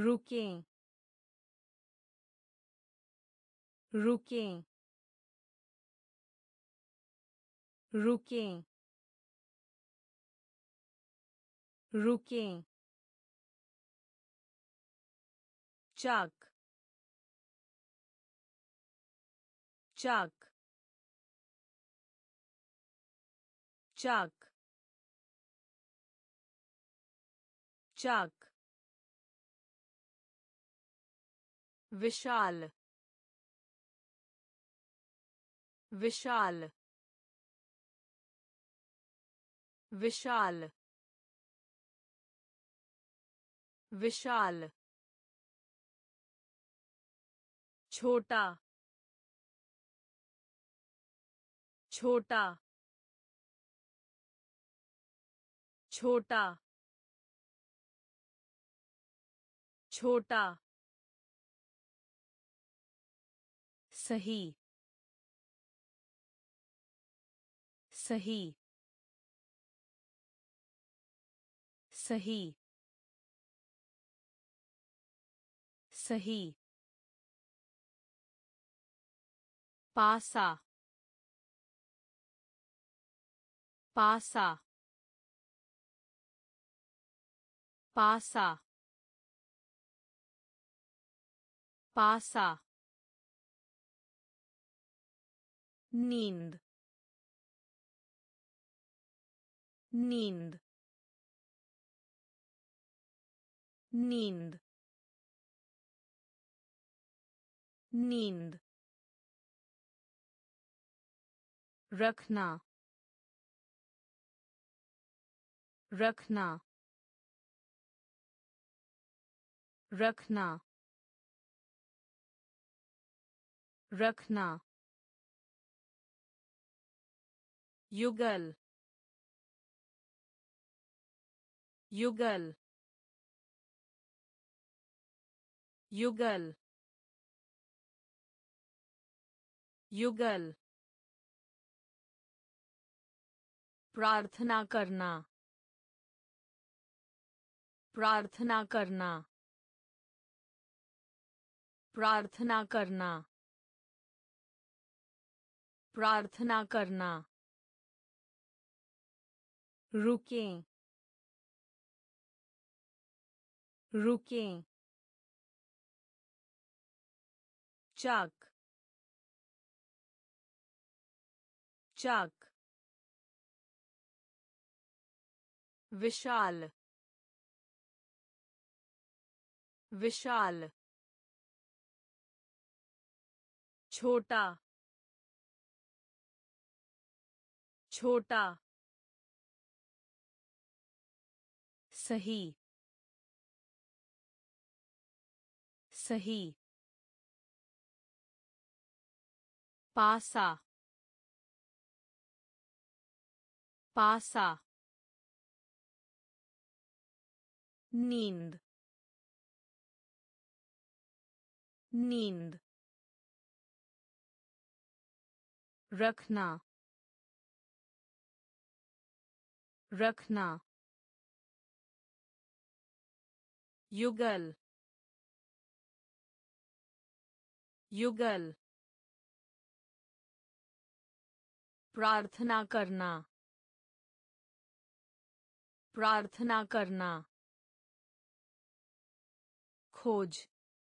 रुकें रुकें रुकें रुकें चाक चाक चाक चाक विशाल विशाल विशाल विशाल छोटा छोटा छोटा छोटा सही सही सही सही पासा पासा पासा पासा नींद नींद नींद नींद रखना रखना रखना रखना युगल युगल युगल युगल प्रार्थना करना प्रार्थना करना प्रार्थना करना प्रार्थना करना रुकें रुकें चाक चाक विशाल विशाल छोटा छोटा सही सही पासा पासा नींद नींद रखना रखना युगल युगल प्रार्थना करना प्रार्थना करना खोज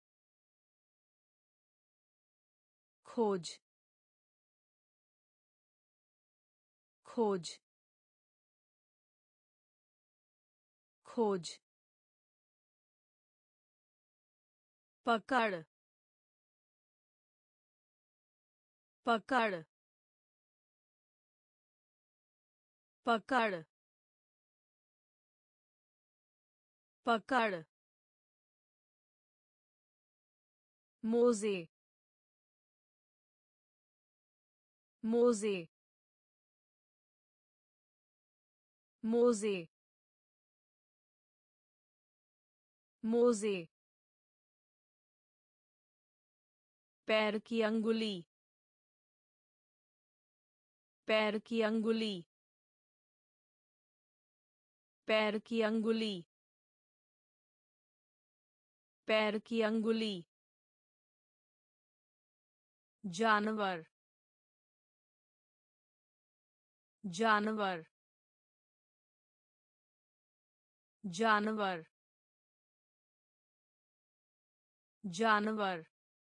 खोज खोज खोज पकड़ पकड़ पकड़ पकड़ मोजे मोजे मोजे मोजे पैर की अंगुली पैर की अंगुली पैर की अंगुली पैर की अंगुली जानवर जानवर जानवर जानवर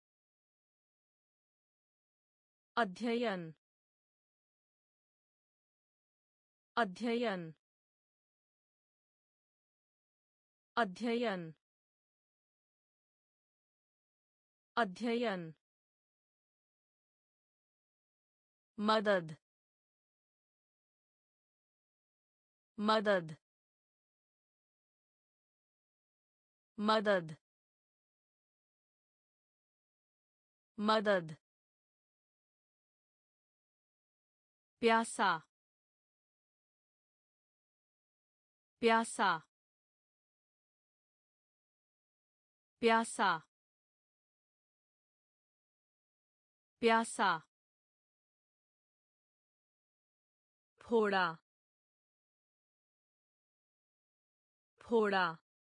अध्ययन अध्ययन अध्ययन अध्ययन मदद मदद मदद मदद प्यासा प्यासा प्यासा प्यासा फोड़ा फोड़ा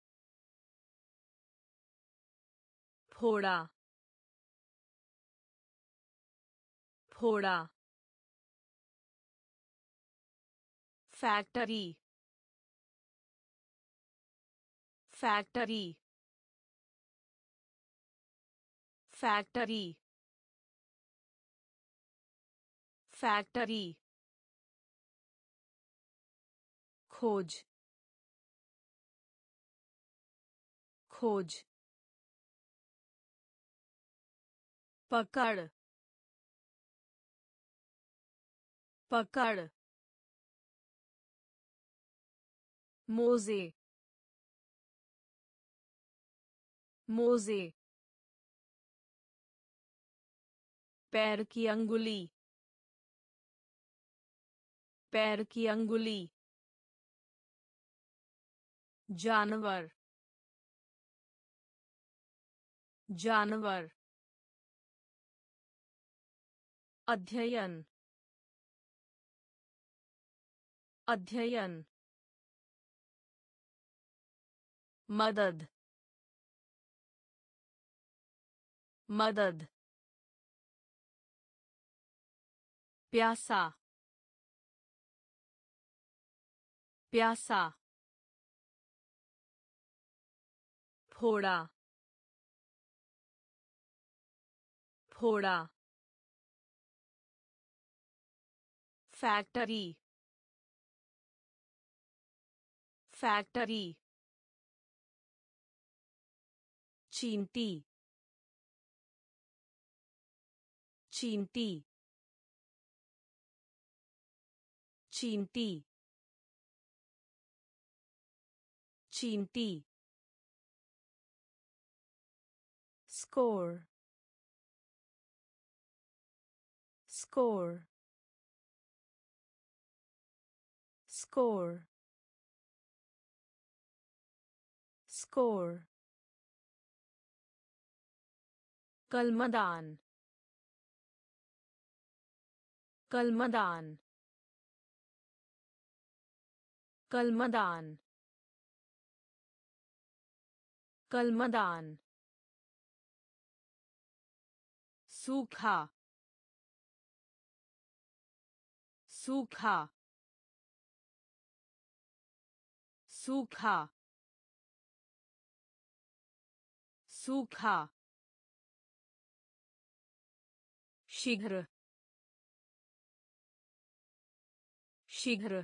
फोड़ा फोड़ा फैक्ट्री फैक्ट्री फैक्ट्री फैक्ट्री खोज खोज पकड़ पकड़ मोजे मोजे पैर की अंगुली पैर की अंगुली जानवर जानवर अध्ययन अध्ययन मदद मदद प्यासा प्यासा फोड़ा फोड़ा फैक्ट्री फैक्ट्री चींटी चींटी चींटी चींटी score score score score कलमदान कलमदान कलमदान कलमदान सूखा सूखा सूखा सूखा शीघ्र शीघ्र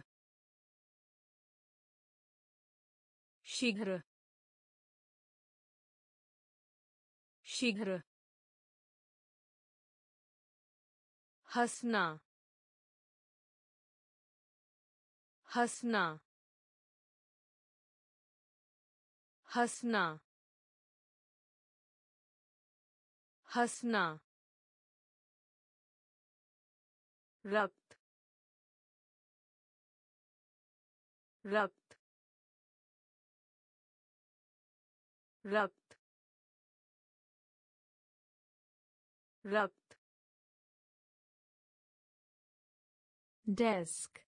शीघ्र शीघ्र हंसना हंसना हंसना हंसना रक्त रक्त रक्त रक्त desk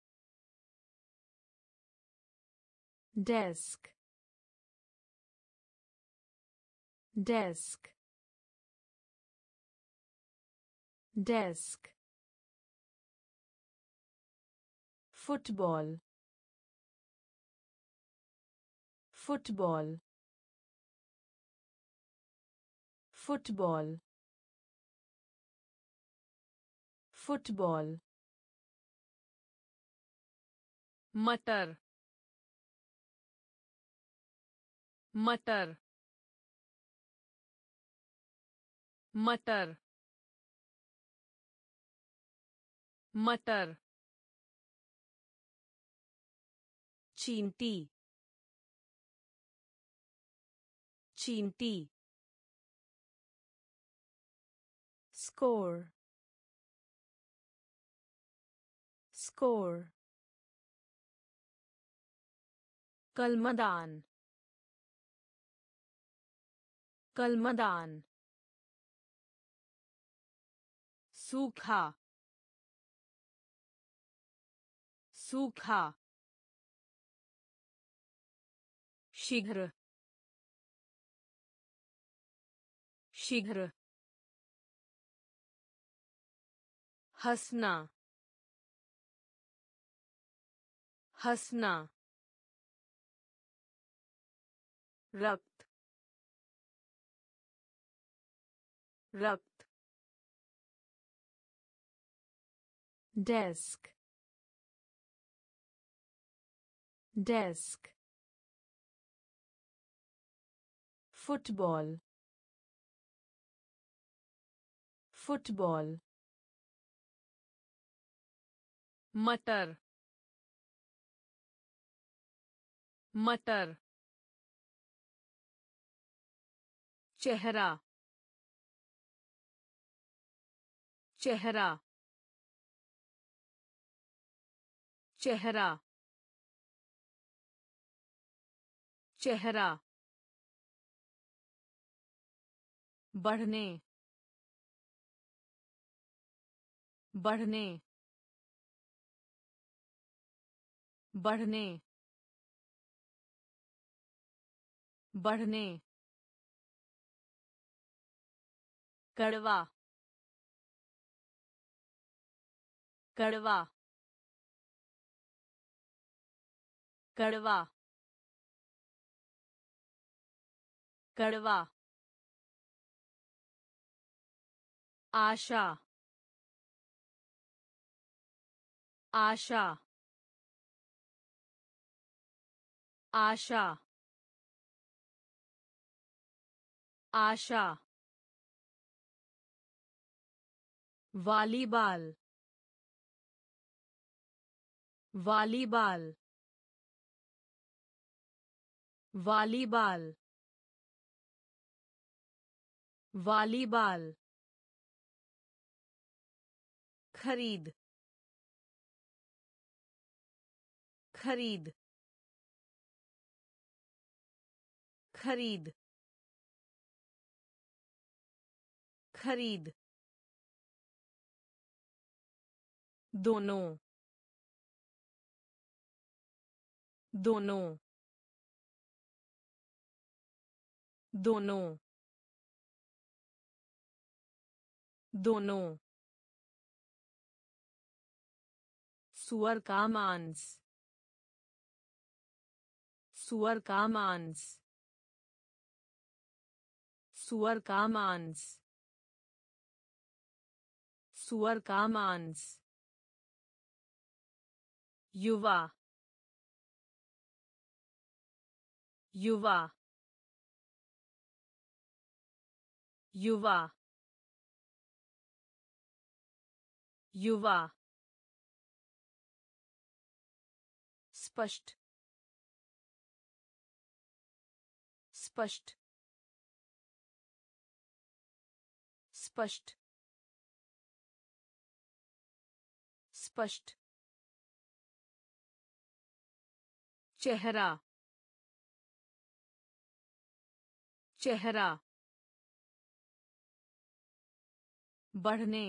desk desk desk football football football football मटर मटर मटर मटर चींटी चींटी स्कोर स्कोर कलमदान कलमदान सूखा सूखा शीघ्र शीघ्र हंसना हंसना रक्त रक्त डेस्क डेस्क फुटबॉल फुटबॉल मटर मटर चेहरा चेहरा चेहरा चेहरा बढ़ने बढ़ने बढ़ने बढ़ने कड़वा कड़वा कड़वा कड़वा आशा आशा आशा आशा वॉलीबॉल वॉलीबॉल वॉलीबॉल वॉलीबॉल खरीद खरीद खरीद खरीद दोनों दोनों दोनों दोनों सुअर का मांस सुअर का मांस सुअर का मांस सुअर का मांस युवा युवा युवा युवा स्पष्ट स्पष्ट स्पष्ट स्पष्ट चेहरा चेहरा बढ़ने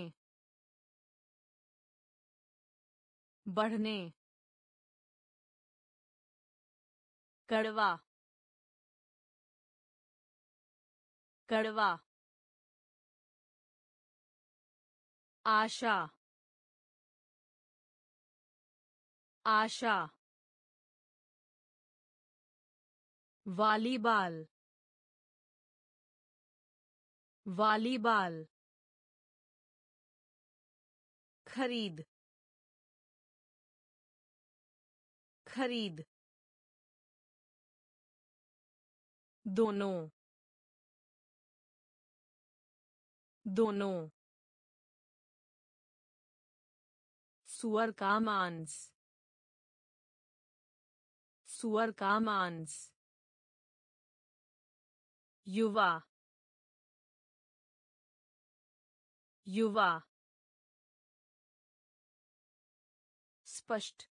बढ़ने कड़वा कड़वा आशा आशा वॉलीबॉल वॉलीबॉल खरीद खरीद दोनों दोनों सुअर का मांस सुअर का मांस युवा युवा स्पष्ट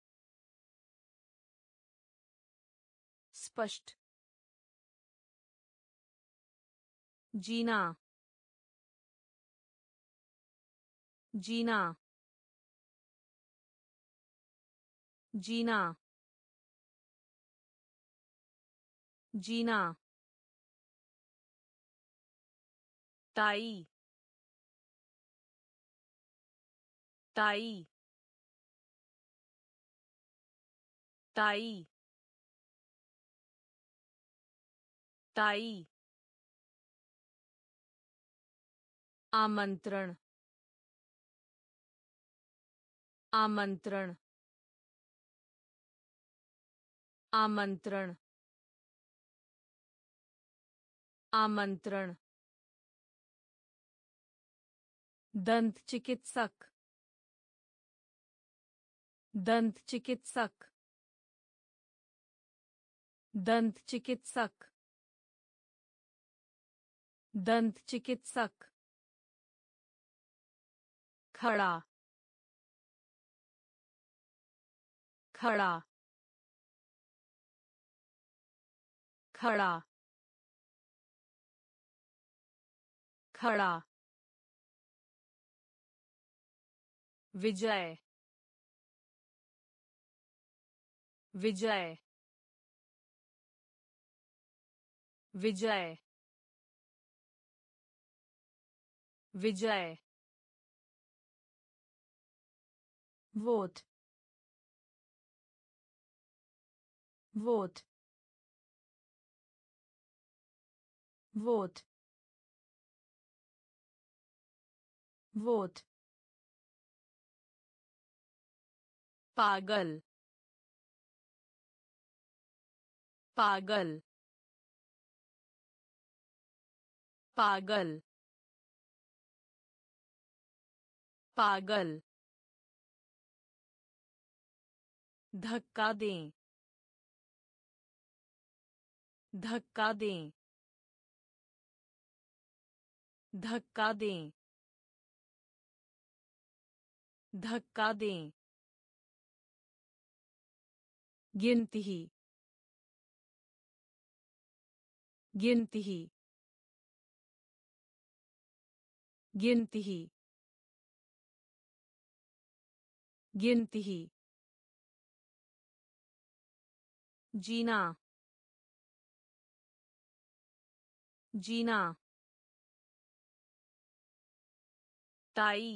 स्पष्ट जीना जीना जीना जीना ताई ताई ताई ताई आमंत्रण आमंत्रण आमंत्रण आमंत्रण दंत चिकित्सक दंत चिकित्सक दंत चिकित्सक दंत चिकित्सक खड़ा खड़ा खड़ा खड़ा विजय विजय विजय विजय वोट वोट वोट वोट पागल पागल पागल पागल धक्का दें धक्का दें धक्का दें धक्का दें गिनती गिनती गिनती गिनती जीना जीना ताई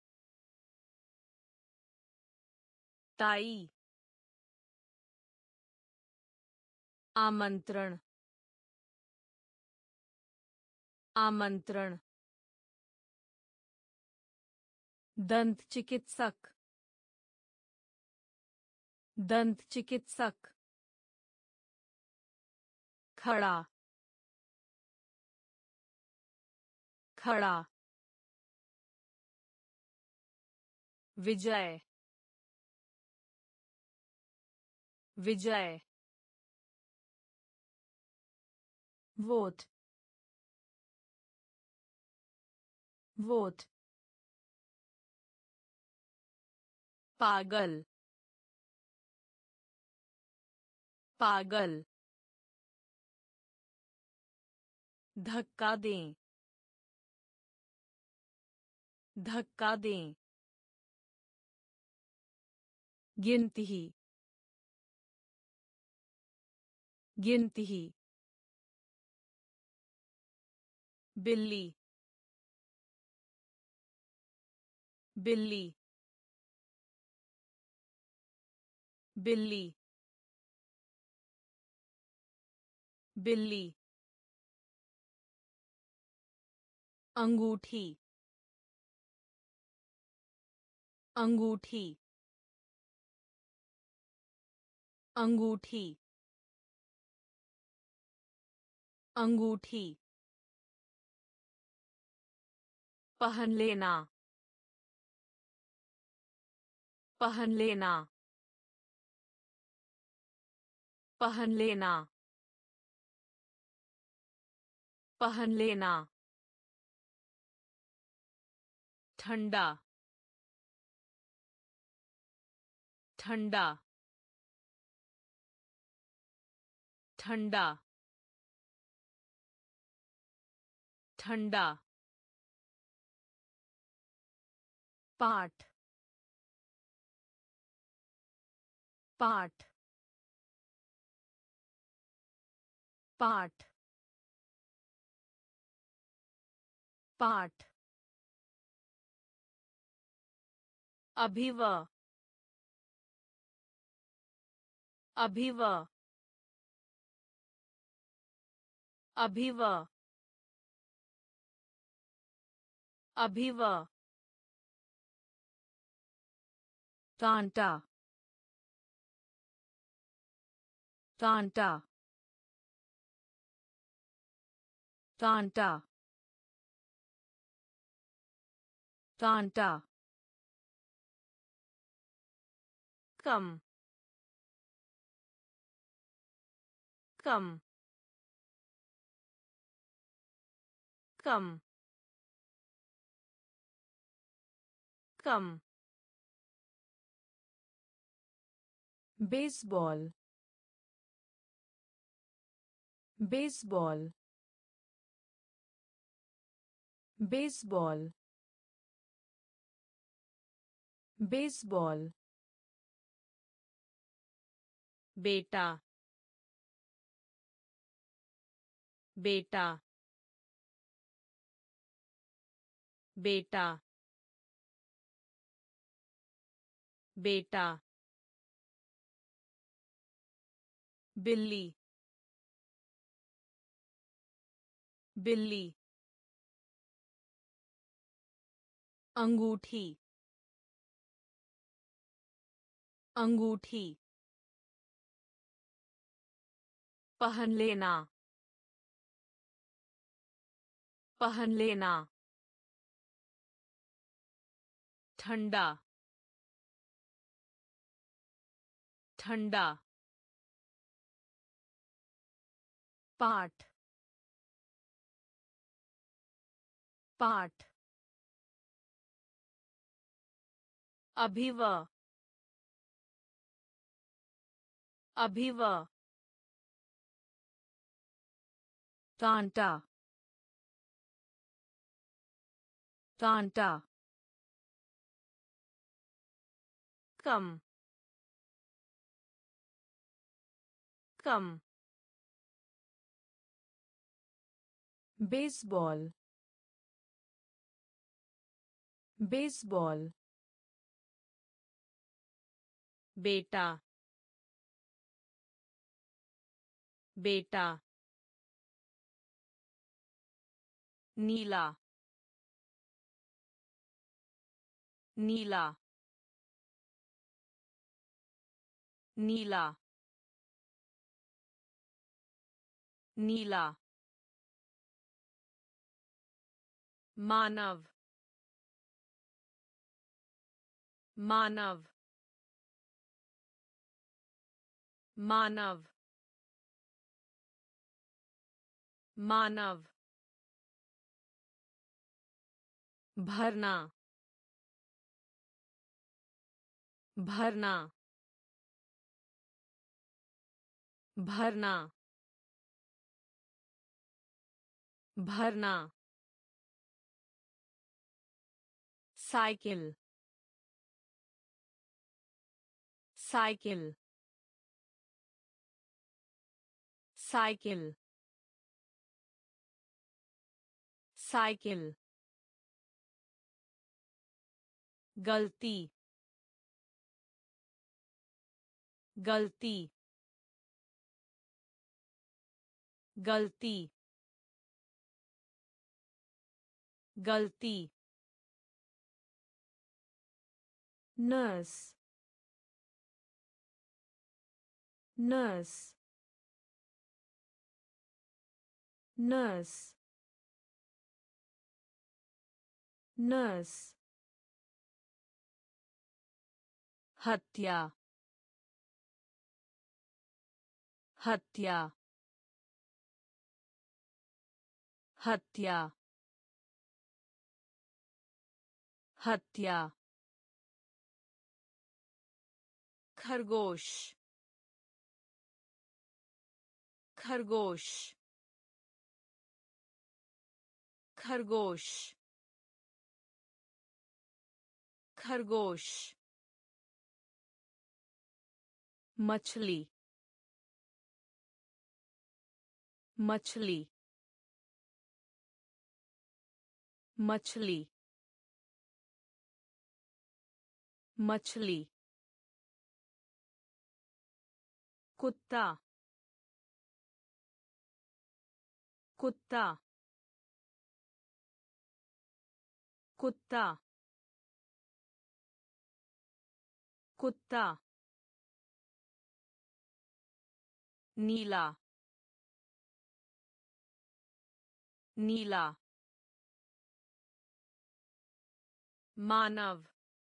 ताई आमंत्रण आमंत्रण दंत चिकित्सक दंत चिकित्सक खड़ा खड़ा विजय विजय वोट वोट पागल पागल धक्का दें धक्का दें गिनती गिनती बिल्ली बिल्ली बिल्ली बिल्ली अंगूठी अंगूठी अंगूठी अंगूठी पहन लेना पहन लेना पहन लेना पहन लेना ठंडा ठंडा ठंडा ठंडा पाठ पाठ पाठ पाठ अभिव अभिव अभिव अभिव कांटा कांटा कांटा कांटा कम कम कम कम बेसबॉल बेसबॉल बेसबॉल बेसबॉल बेटा बेटा बेटा बेटा बिल्ली बिल्ली अंगूठी अंगूठी पहन लेना पहन लेना ठंडा ठंडा पाठ पाठ अभिव अभिव कांटा कांटा कम कम बेसबॉल बेसबॉल बेटा बेटा नीला नीला नीला नीला मानव मानव मानव मानव भरना भरना भरना भरना साइकिल साइकिल साइकिल साइकिल गलती गलती गलती गलती नर्स नर्स नर्स नर्स हत्या हत्या हत्या हत्या खरगोश खरगोश खरगोश खरगोश मछली मछली मछली मछली कुत्ता कुत्ता कुत्ता कुत्ता नीला नीला मानव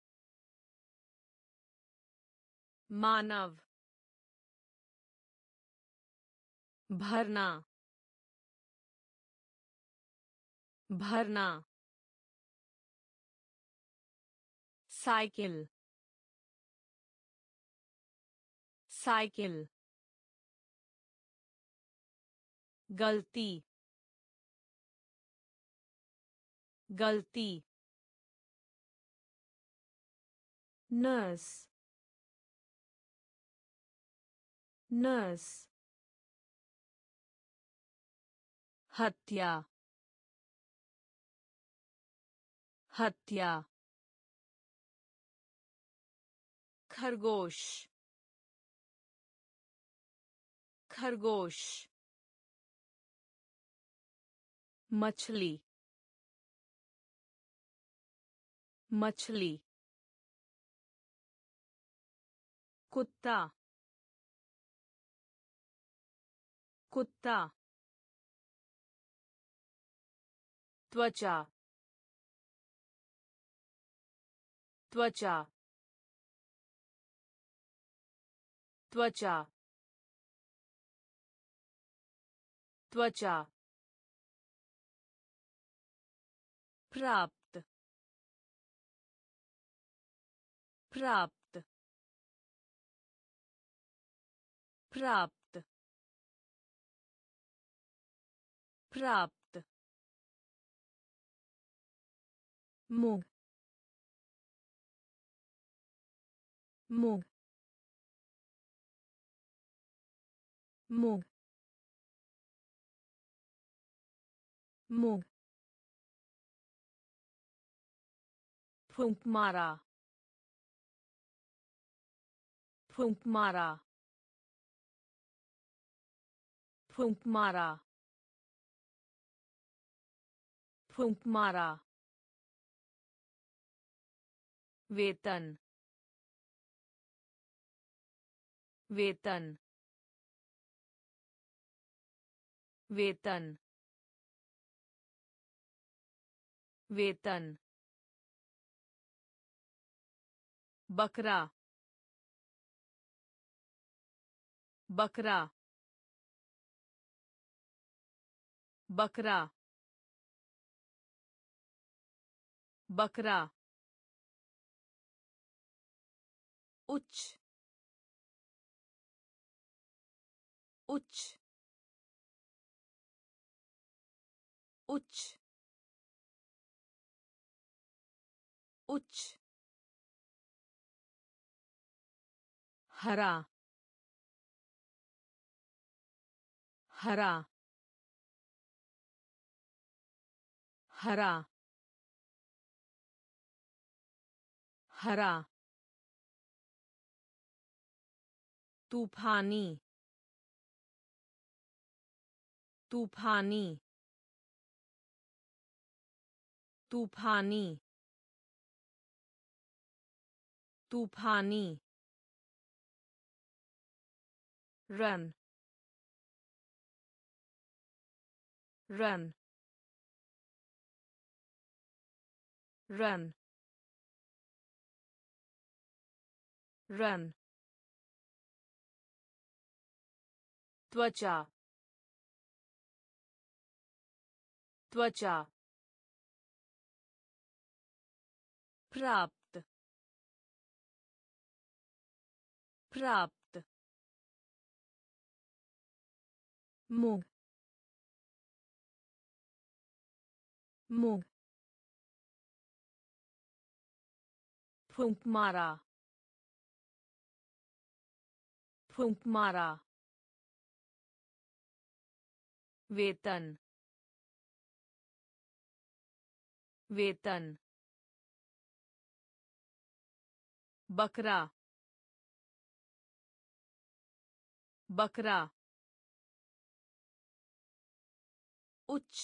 मानव भरना भरना साइकिल साइकिल गलती गलती नर्स नर्स हत्या हत्या खरगोश खरगोश मछली मछली कुत्ता कुत्ता त्वचा त्वचा त्वचा त्वचा प्राप्त प्राप्त प्राप्त प्राप्त मूंग मूंग मूंग मूंग फूंक मारा फूंक मारा फूंक मारा फूंक मारा वेतन वेतन वेतन वेतन बकरा बकरा बकरा बकरा उच्च उच्च उच्च उच्च हरा हरा हरा हरा तूफानी तूफानी तूफानी तूफानी रन रन रन रन त्वचा त्वचा प्राप्त प्राप्त मूग मूग फूंक मारा फूंक मारा वेतन वेतन बकरा बकरा उच्च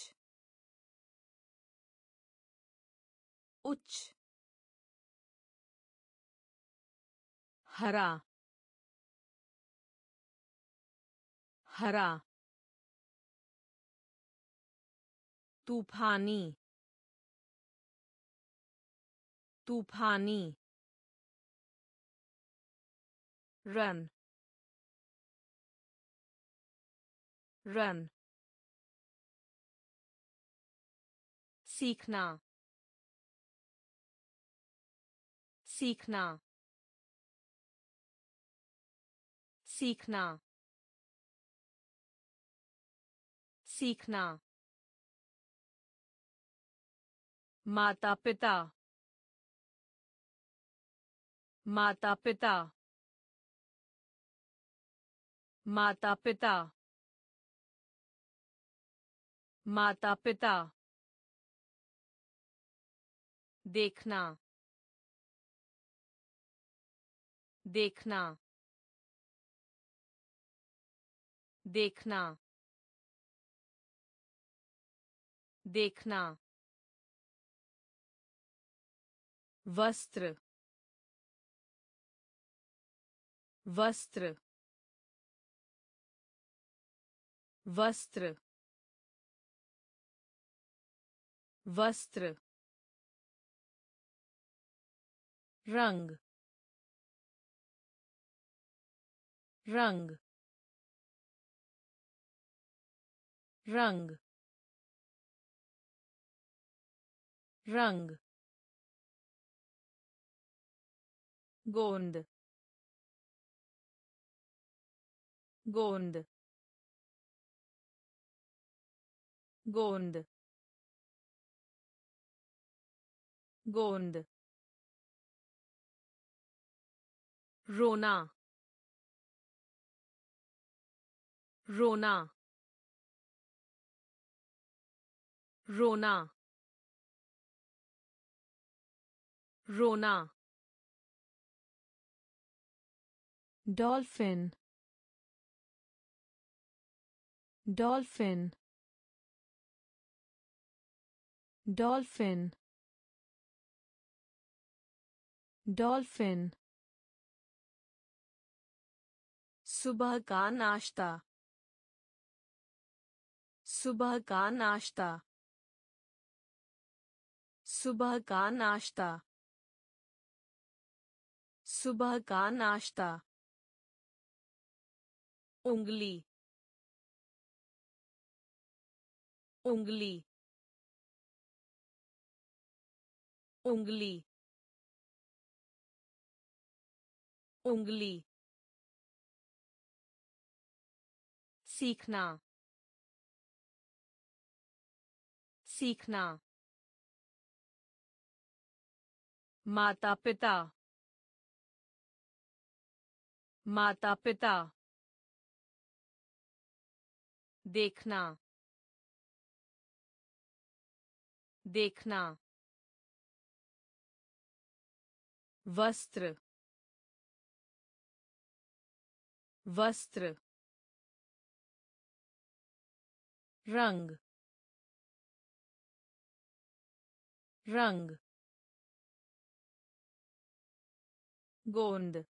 उच्च हरा हरा तूफानी तूफानी रन रन सीखना सीखना सीखना सीखना माता पिता माता पिता माता पिता माता पिता देखना देखना देखना देखना वस्त्र वस्त्र वस्त्र वस्त्र रंग रंग रंग रंग गोंद गोंद गोंद गोंद रोना रोना रोना रोना डॉल्फिन डॉल्फिन डॉल्फिन डॉल्फिन सुबह का नाश्ता सुबह का नाश्ता सुबह का नाश्ता सुबह का नाश्ता उंगली उंगली उंगली उंगली सीखना सीखना माता पिता माता पिता देखना देखना वस्त्र वस्त्र रंग रंग गोंद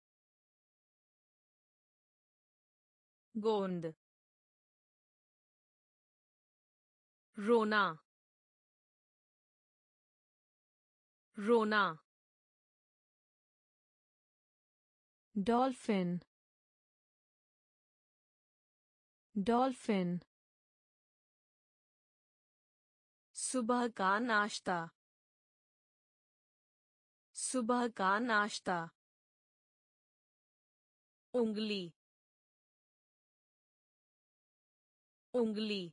गोंद रोना रोना डॉल्फिन डॉल्फिन सुबह का नाश्ता सुबह का नाश्ता उंगली उंगली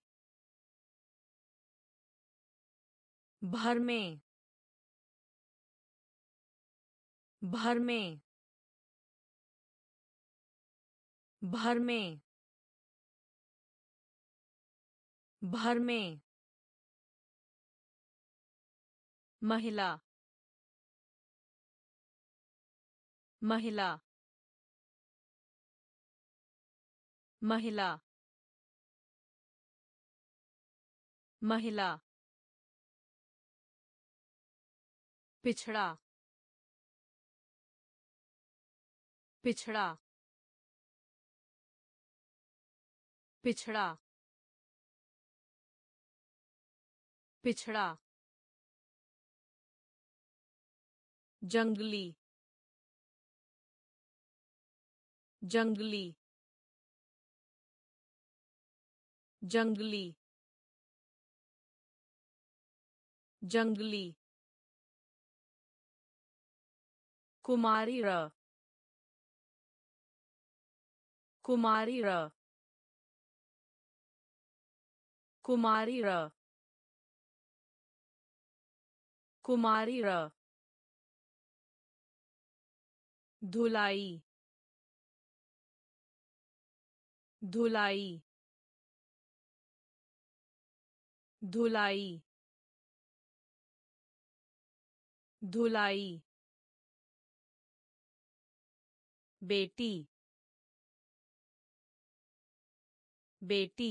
भर में भर में भर में भर में महिला महिला महिला महिला पिछड़ा पिछड़ा पिछड़ा पिछड़ा जंगली जंगली जंगली जंगली कुमारी र कुमारी र कुमारी र कुमारी र धुलाई धुलाई धुलाई धुलाई बेटी बेटी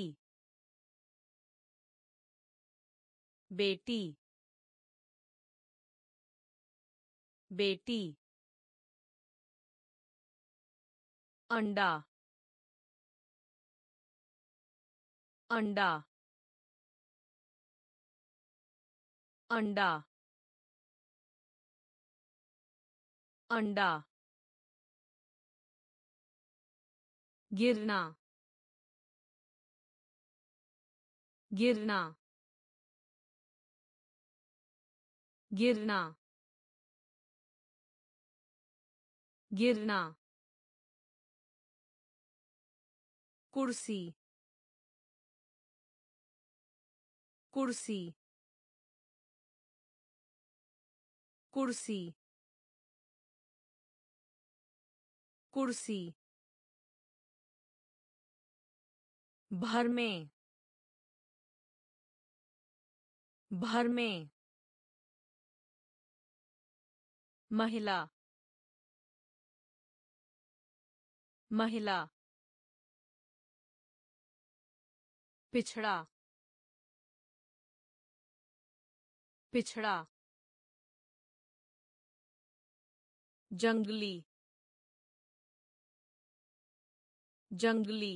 बेटी बेटी अंडा अंडा अंडा अंडा गिरना गिरना गिरना गिरना कुर्सी कुर्सी कुर्सी कुर्सी भर में भर में महिला महिला पिछड़ा पिछड़ा जंगली जंगली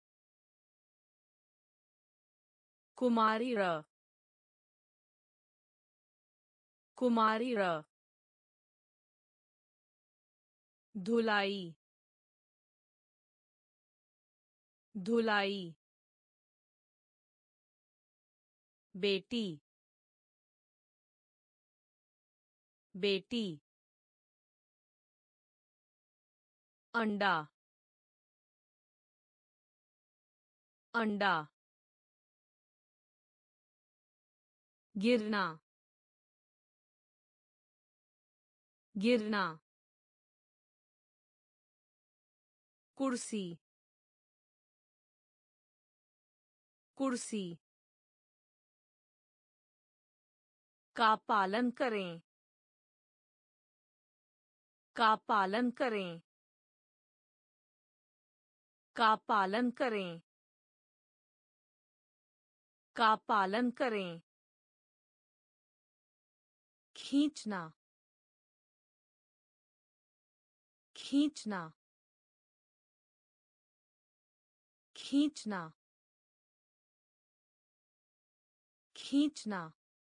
कुमारी र कुमारी र धुलाई धुलाई बेटी बेटी अंडा अंडा गिरना गिरना कुर्सी कुर्सी का पालन करें का पालन करें का पालन करें का पालन करें खींचना खींचना खींचना खींचना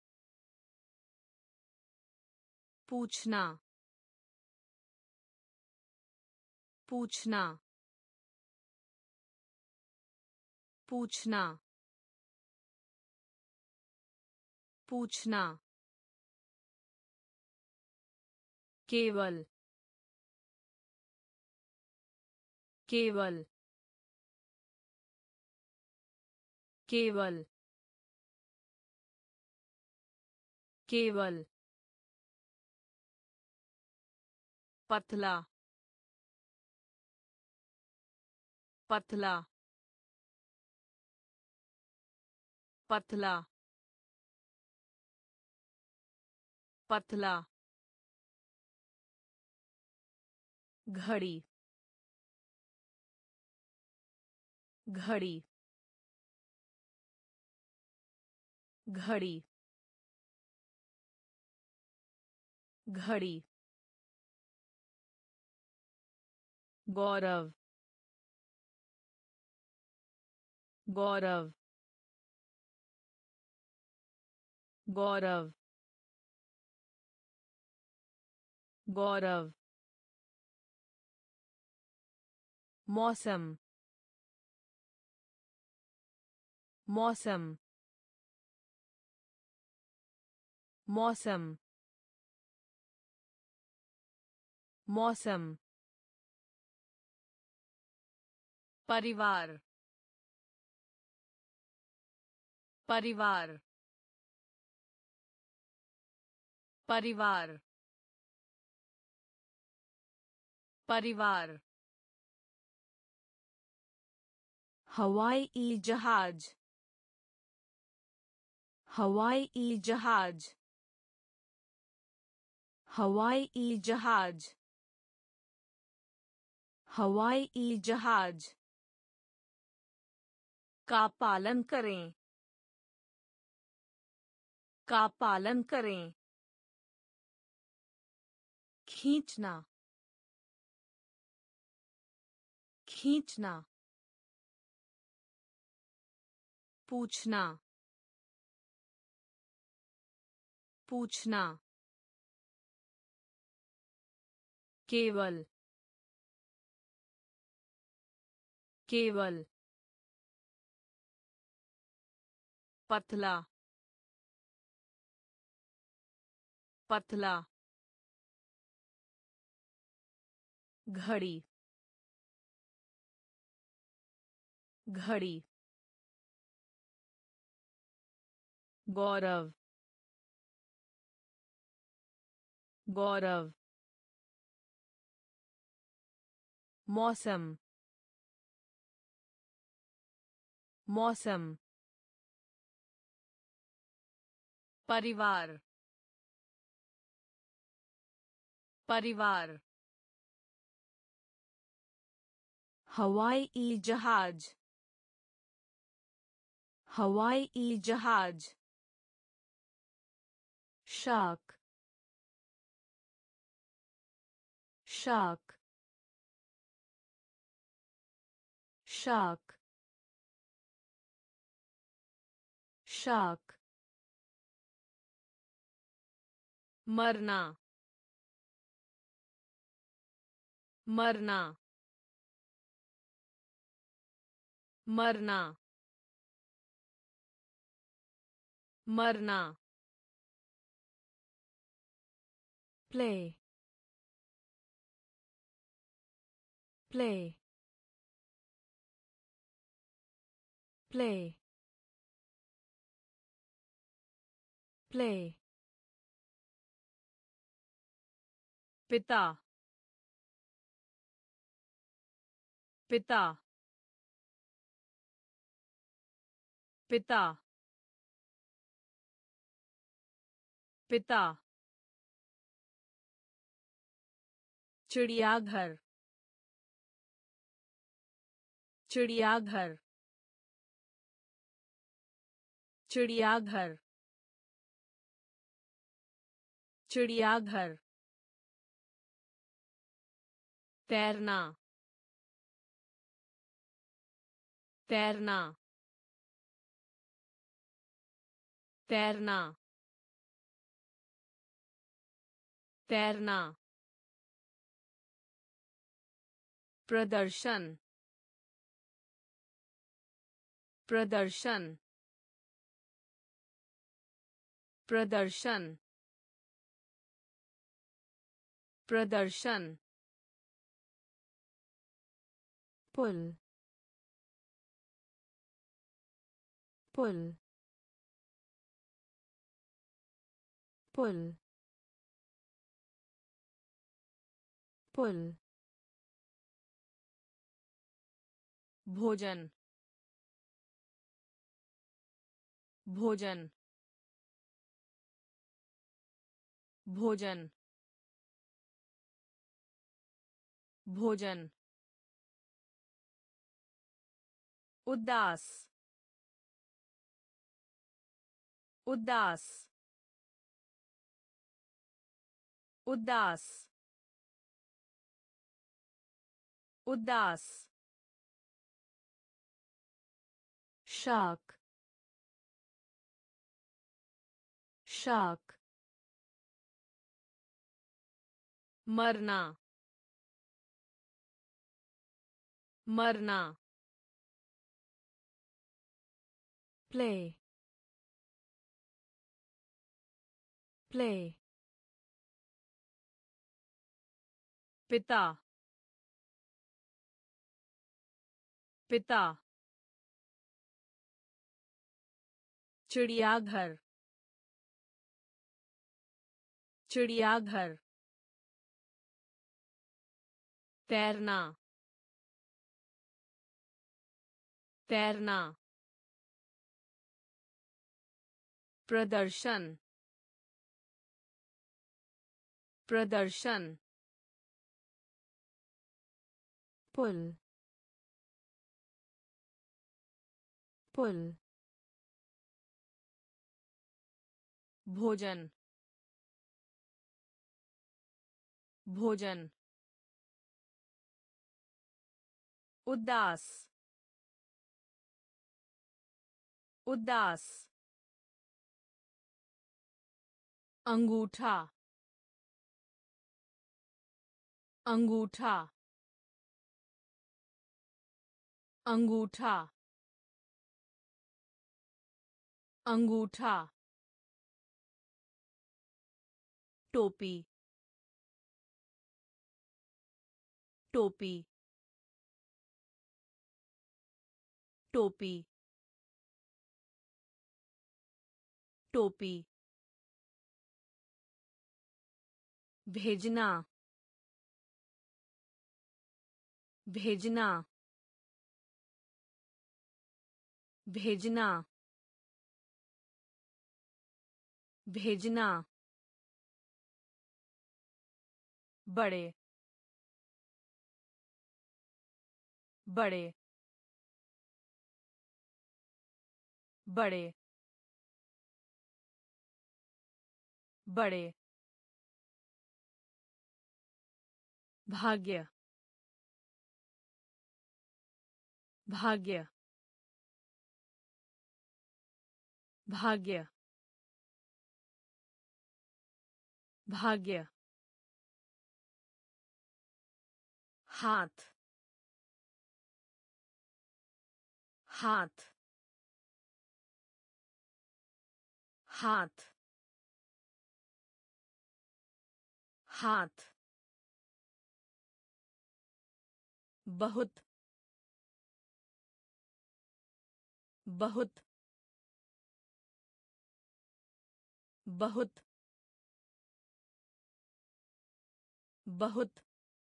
पूछना पूछना पूछना पूछना केवल केवल केवल केवल पतला पतला पतला पतला घड़ी घड़ी घड़ी घड़ी गौरव गौरव गौरव गौरव मौसम मौसम मौसम मौसम परिवार परिवार परिवार परिवार हवाई जहाज हवाई जहाज हवाई जहाज हवाई जहाज का पालन करें का पालन करें खींचना खींचना पूछना पूछना केवल केवल पतला पतला घड़ी घड़ी गौरव गौरव मौसम मौसम परिवार परिवार हवाई जहाज हवाई जहाज शाक शाक शाक शाक मरना मरना मरना मरना प्ले प्ले प्ले प्ले पिता पिता पिता पिता चिड़ियाघर चिड़ियाघर चिड़ियाघर चिड़ियाघर तैरना तैरना तैरना तैरना प्रदर्शन प्रदर्शन प्रदर्शन प्रदर्शन पुल पुल पुल पुल भोजन भोजन भोजन भोजन उदास उदास उदास उदास शाक शाक मरना मरना प्ले प्ले पिता पिता चिड़ियाघर चिड़ियाघर तैरना तैरना प्रदर्शन प्रदर्शन पुल पुल भोजन भोजन उदास उदास अंगूठा अंगूठा अंगूठा अंगूठा टोपी टोपी टोपी टोपी भेजना भेजना भेजना भेजना बड़े बड़े बड़े बड़े भाग्य भाग्य भाग्य भाग्य हाथ हाथ हाथ हाथ बहुत बहुत बहुत बहुत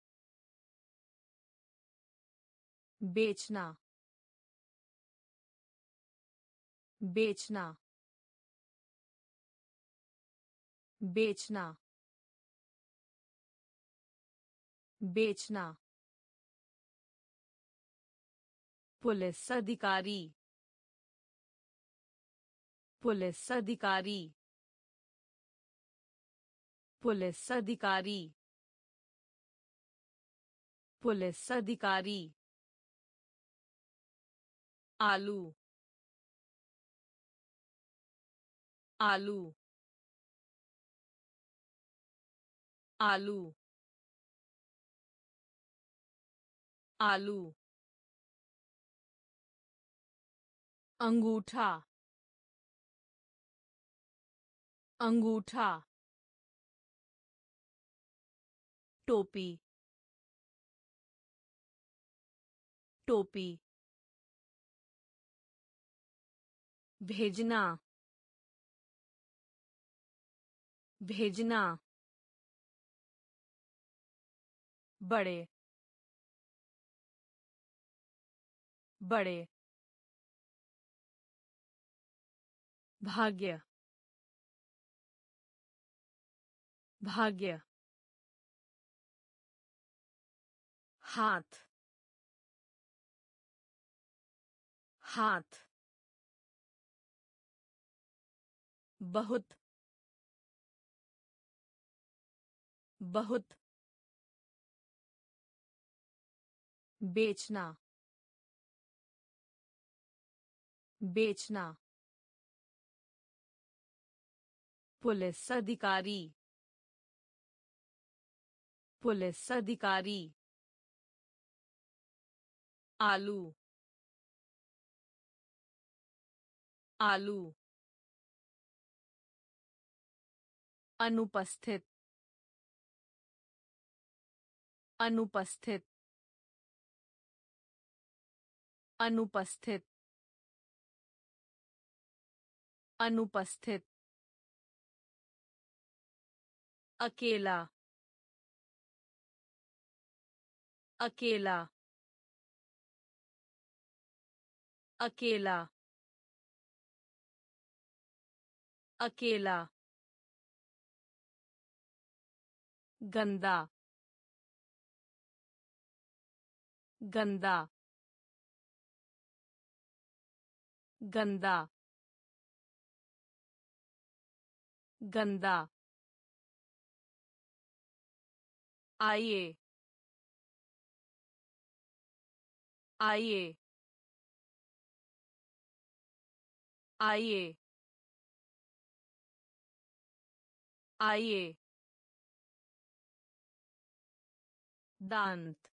बेचना बेचना बेचना बेचना पुलिस अधिकारी पुलिस अधिकारी पुलिस अधिकारी पुलिस अधिकारी आलू आलू आलू आलू अंगूठा अंगूठा टोपी टोपी भेजना भेजना बड़े बड़े भाग्य भाग्य हाथ हाथ बहुत बहुत बेचना बेचना पुलिस अधिकारी पुलिस अधिकारी आलू आलू अनुपस्थित अनुपस्थित अनुपस्थित अनुपस्थित अकेला अकेला अकेला अकेला गंदा गंदा गंदा गंदा आइए आइए आइए आइए दांत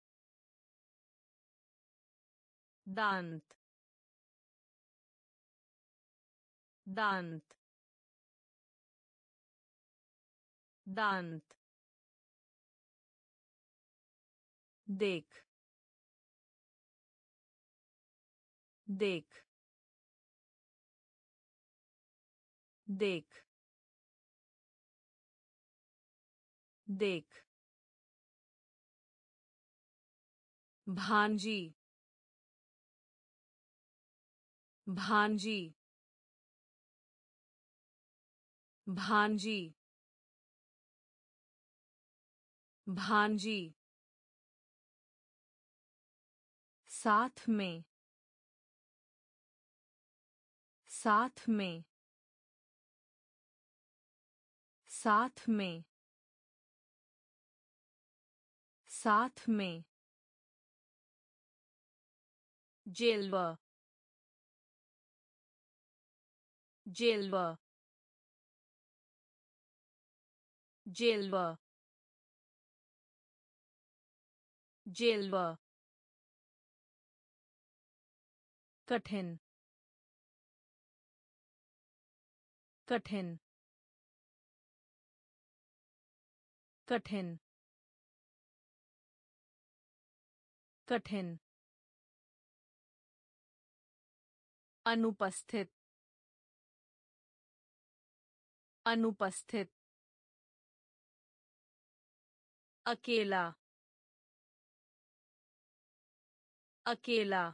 दांत दांत दांत देख देख देख देख भांजी भांजी भांजी भांजी साथ में साथ में साथ में साथ में जेलवा जेलवा जेलवा जेलवा कठिन कठिन कठिन कठिन अनुपस्थित अनुपस्थित अकेला अकेला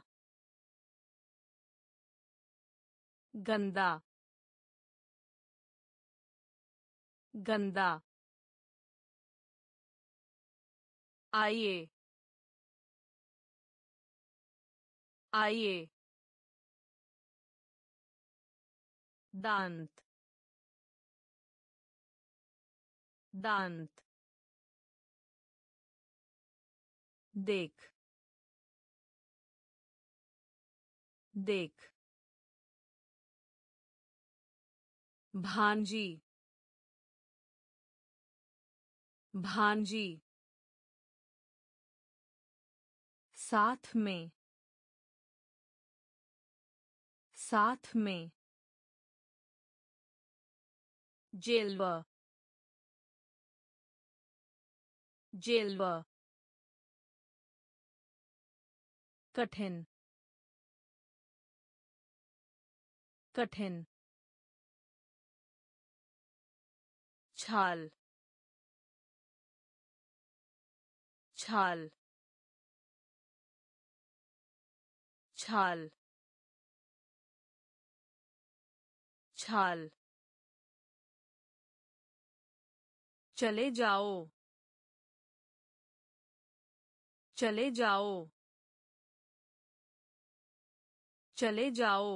गंदा गंदा आइए आइए दांत दांत देख देख भांजी भांजी साथ में साथ में जेलवा जेलवा कठिन कठिन छाल छाल छाल छाल चले जाओ चले जाओ चले जाओ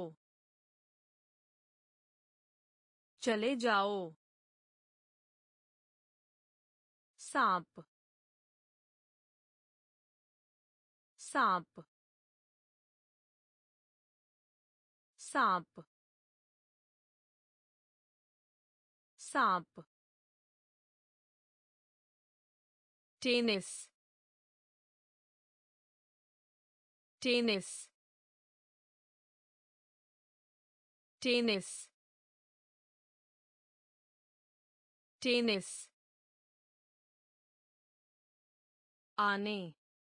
चले जाओ सांप सांप सांप सांप टेनिस टेनिस टेनिस टेनिस आने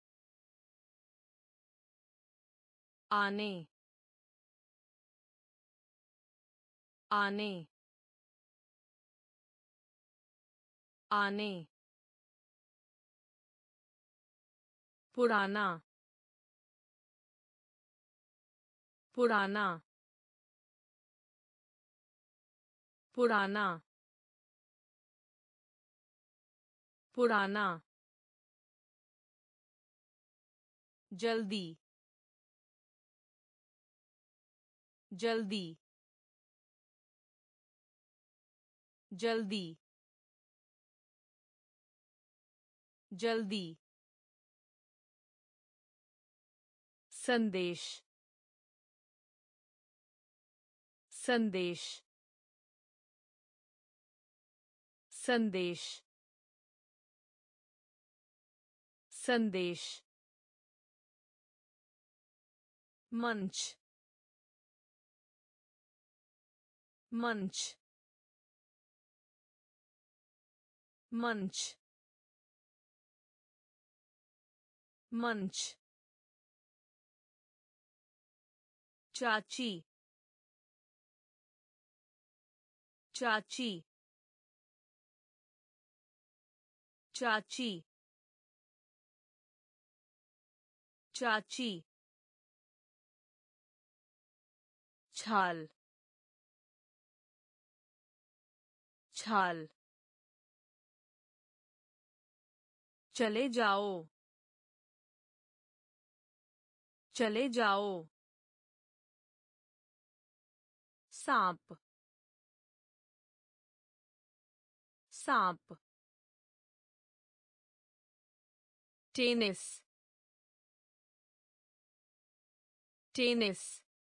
आने आने आने पुराना पुराना पुराना पुराना जल्दी जल्दी जल्दी जल्दी संदेश संदेश संदेश संदेश मंच मंच मंच मंच चाची चाची चाची चाची छाल छाल चले जाओ चले जाओ सांप सांप टेनिस टेनिस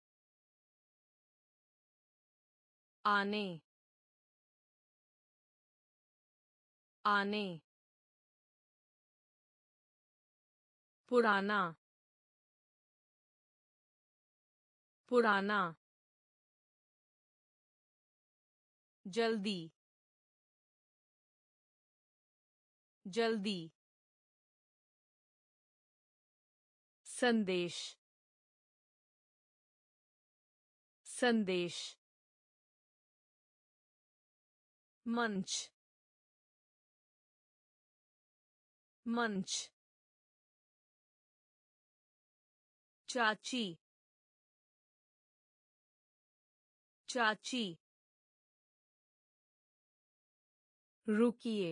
आने आने पुराना पुराना जल्दी जल्दी संदेश संदेश मंच मंच चाची चाची रुकिए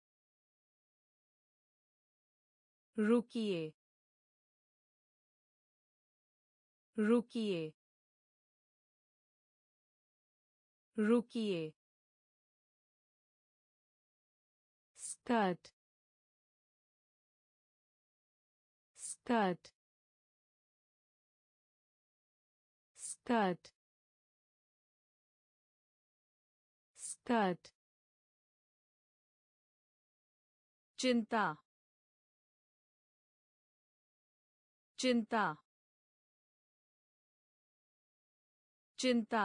रुकिए रुकिए रुकिए स्कर्ट स्कर्ट स्कर्ट स्कर्ट चिंता चिंता चिंता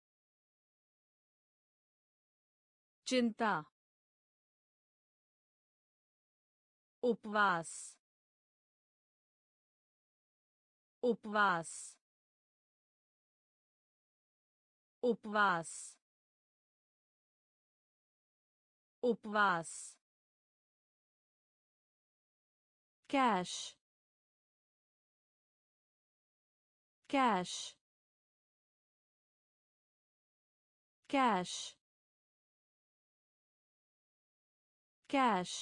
चिंता उपवास उपवास उपवास उपवास कैश कैश कैश कैश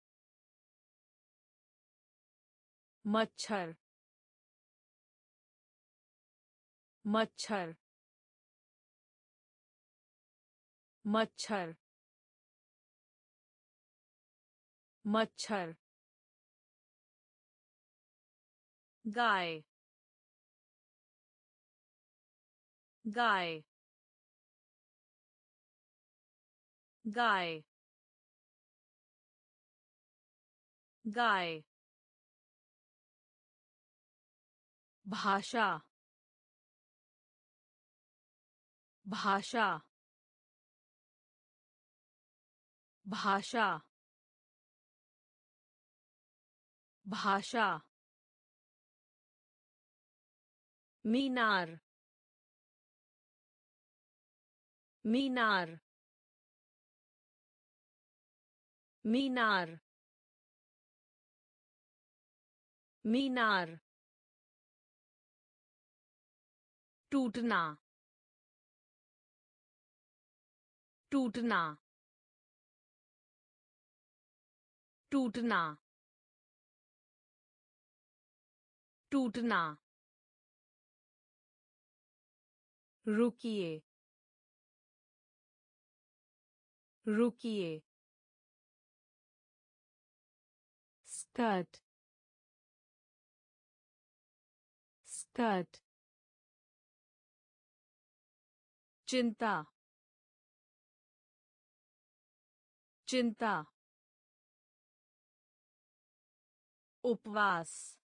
मच्छर मच्छर मच्छर मच्छर गाय गाय गाय गाय भाषा भाषा भाषा भाषा मीनार मीनार मीनार मीनार टूटना टूटना टूटना टूटना रुकिए रुकिए स्कर्ट स्कर्ट चिंता चिंता उपवास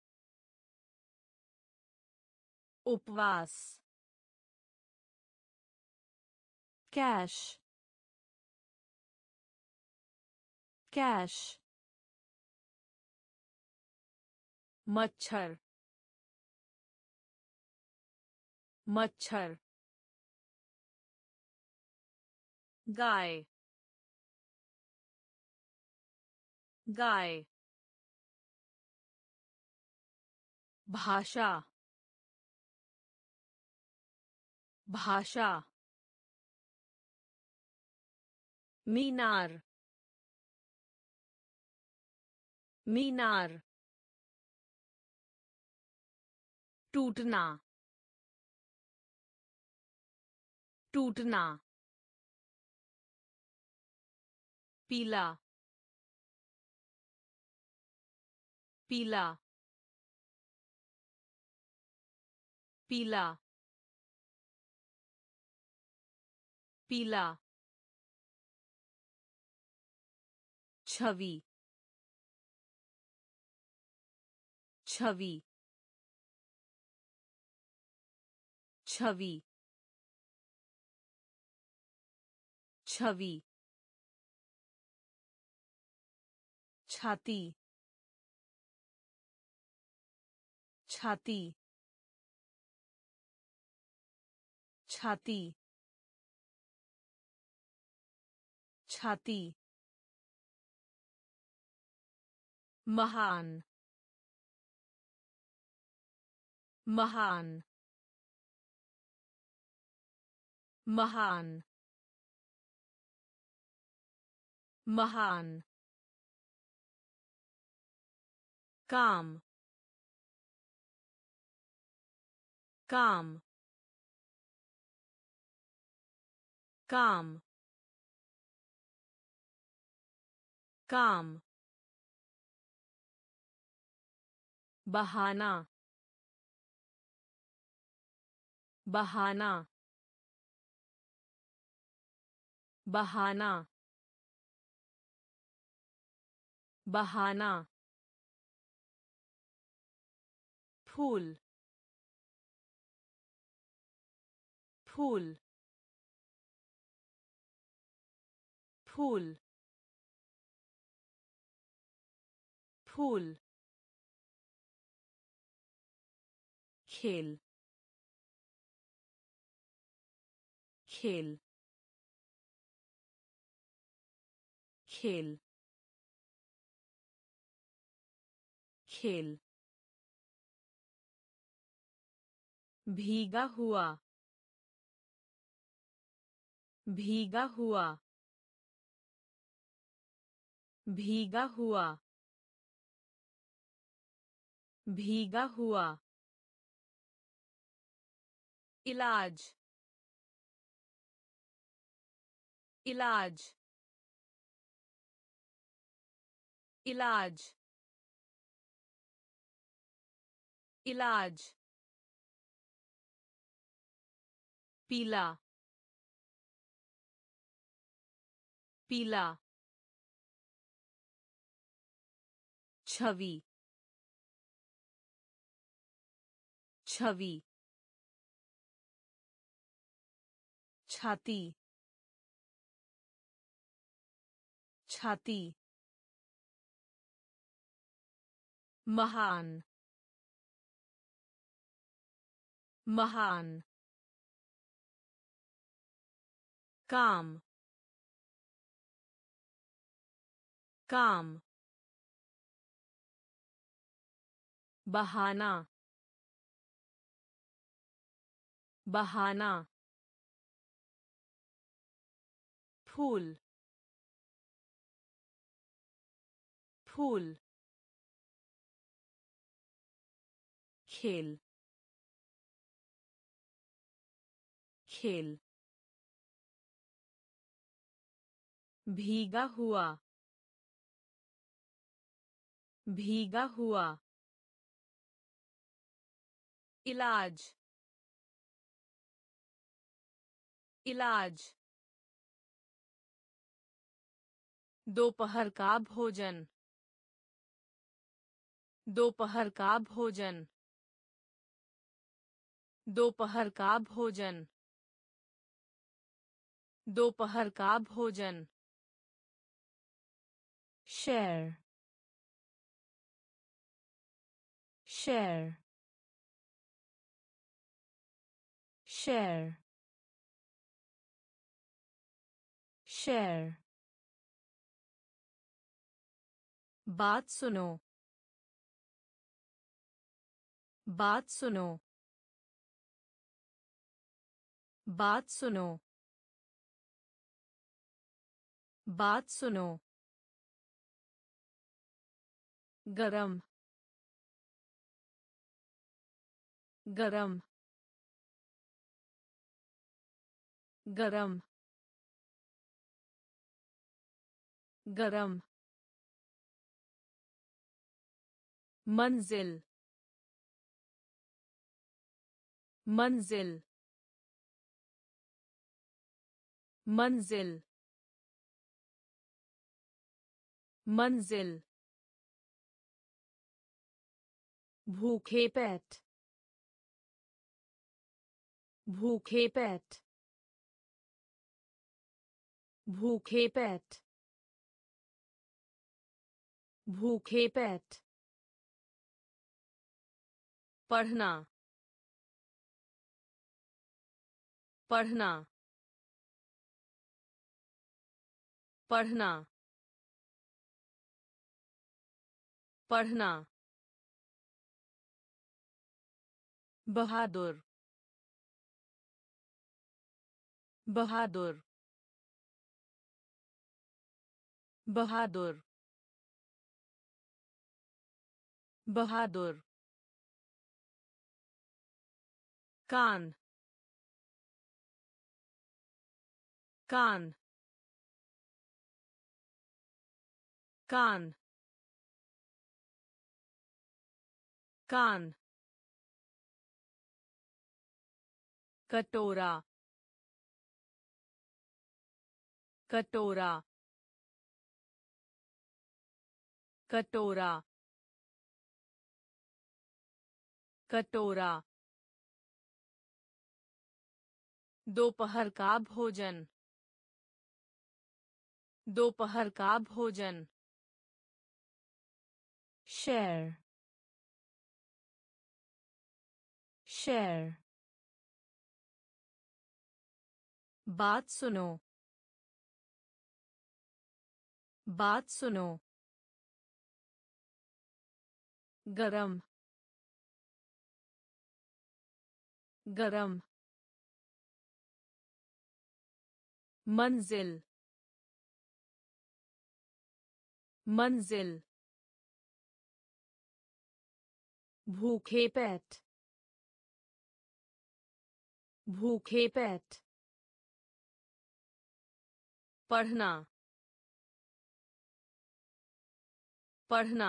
उपवास कैश कैश मच्छर मच्छर गाय गाय भाषा भाषा मीनार मीनार टूटना टूटना पीला पीला पीला पीला छवि छवि छवि छवि छाती छाती छाती छाती महान महान महान महान काम काम काम काम बहाना बहाना बहाना बहाना फूल फूल फूल फूल खेल खेल खेल खेल भीगा हुआ भीगा हुआ भीगा हुआ भीगा हुआ इलाज इलाज इलाज इलाज पीला पीला छवि छवि छाती छाती महान महान काम काम बहाना बहाना फूल फूल खेल खेल भीगा हुआ भीगा हुआ इलाज इलाज दोपहर का भोजन दोपहर का भोजन दोपहर का भोजन दोपहर का भोजन शेयर शेयर शेयर शेयर बात सुनो बात सुनो बात सुनो बात सुनो गरम गरम गरम गरम मंजिल मंजिल मंजिल मंजिल भूखे पेट भूखे पेट भूखे पेट भूखे पेट पढ़ना पढ़ना पढ़ना पढ़ना बहादुर बहादुर बहादुर बहादुर कान कान कान कान कटोरा कटोरा कटोरा कटोरा दोपहर का भोजन दोपहर का भोजन शेयर शेयर बात सुनो बात सुनो गरम गरम मंजिल मंजिल भूखे पेट भूखे पेट पढ़ना पढ़ना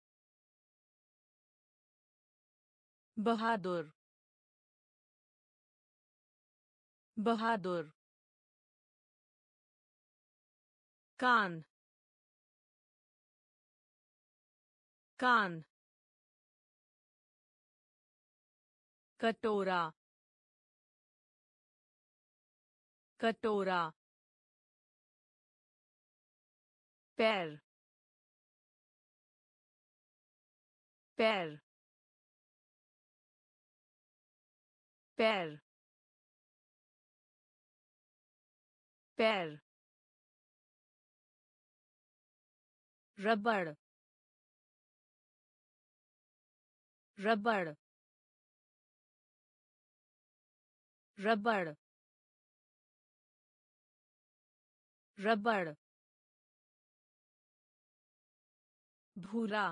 बहादुर बहादुर कान कान कटोरा कटोरा पैर पैर पैर पैर रबड़ रबड़ रबड़ रबड़ भूरा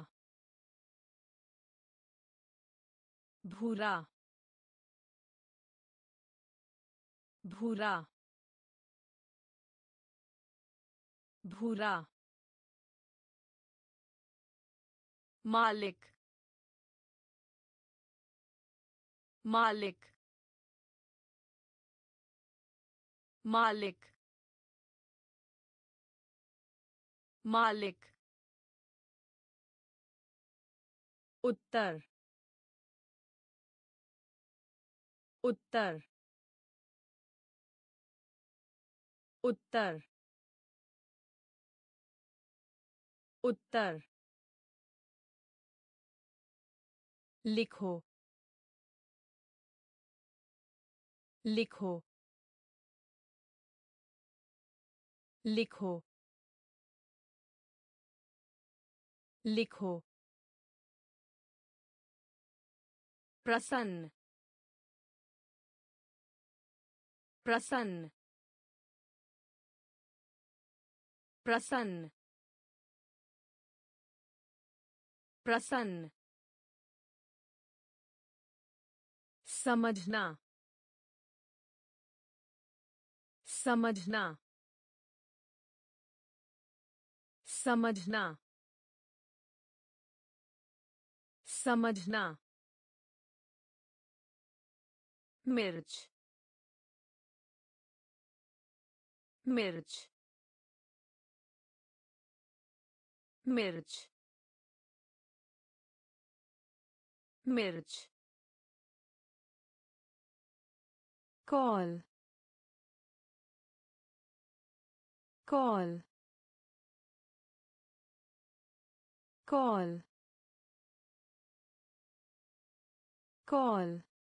भूरा भूरा भूरा मालिक मालिक मालिक मालिक उत्तर उत्तर उत्तर उत्तर लिखो लिखो लिखो लिखो प्रसन्न प्रसन्न प्रसन्न प्रसन्न समझना समझना समझना समझना मिर्च मिर्च मिर्च मिर्च कॉल कॉल कॉल कॉल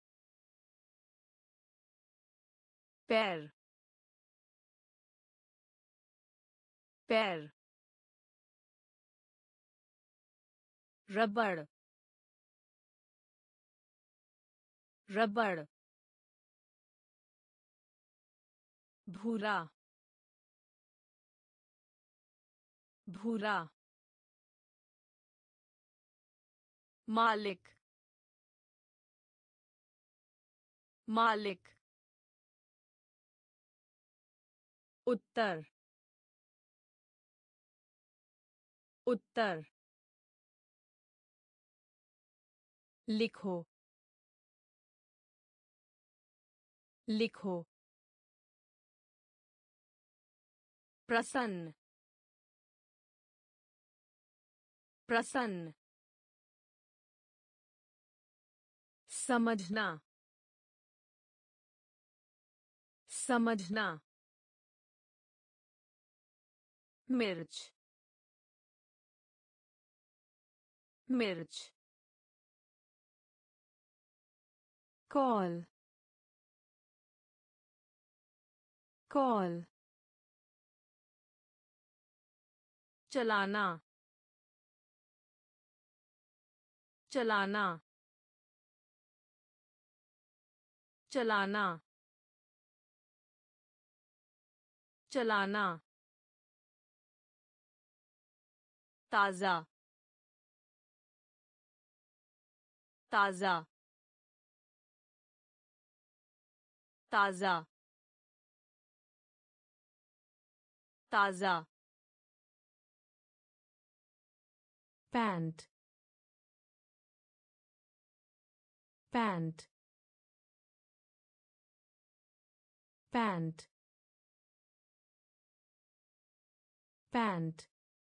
पैर पैर रबड़ रबड़ भूरा भूरा मालिक मालिक उत्तर उत्तर लिखो लिखो प्रसन्न प्रसन्न समझना समझना मिर्च मिर्च कॉल कॉल चलाना चलाना चलाना चलाना ताज़ा ताज़ा ताज़ा ताज़ा पैंट पैंट पैंट पैंट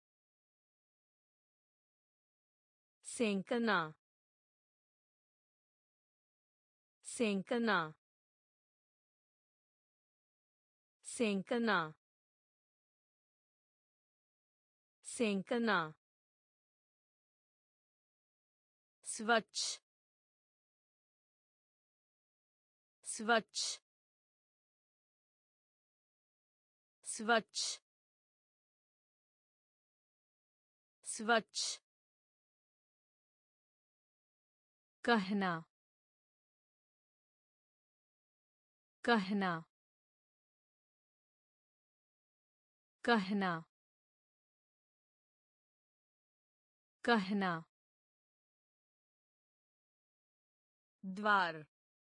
सेंकना सेंकना सेंकना सेंकना स्वच्छ स्वच्छ स्वच्छ स्वच्छ कहना कहना कहना कहना द्वार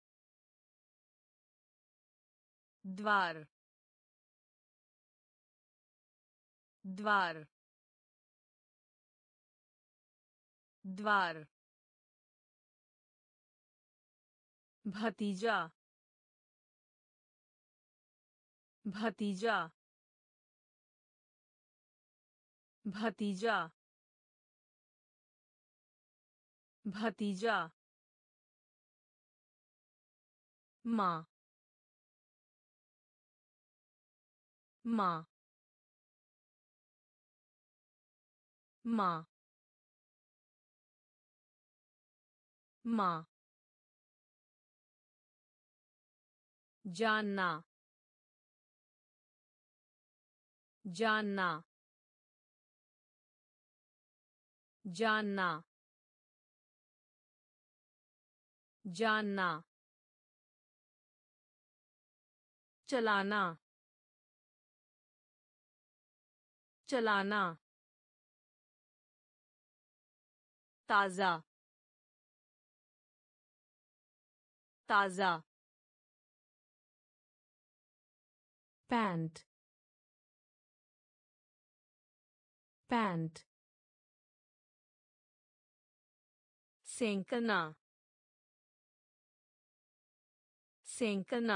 द्वार द्वार द्वार भतीजा भतीजा भतीजा भतीजा माँ माँ माँ माँ जानना जानना जानना जानना चलाना चलाना ताज़ा ताज़ा पैंट पैंट सेंकना सेंकना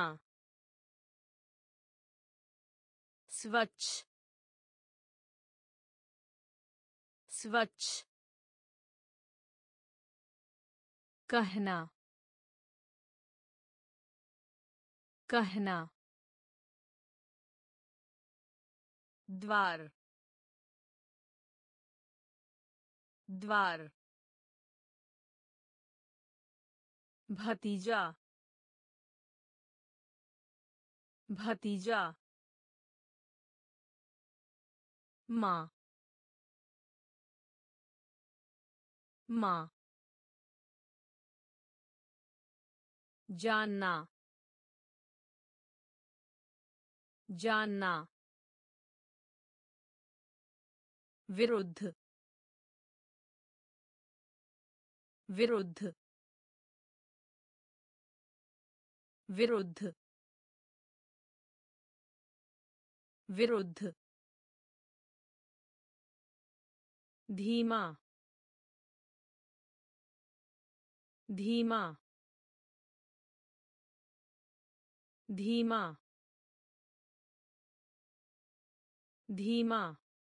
स्वच्छ स्वच्छ कहना कहना द्वार द्वार भतीजा भतीजा माँ माँ जानना जानना विरुद्ध विरुद्ध विरुद्ध विरुद्ध धीमा धीमा धीमा धीमा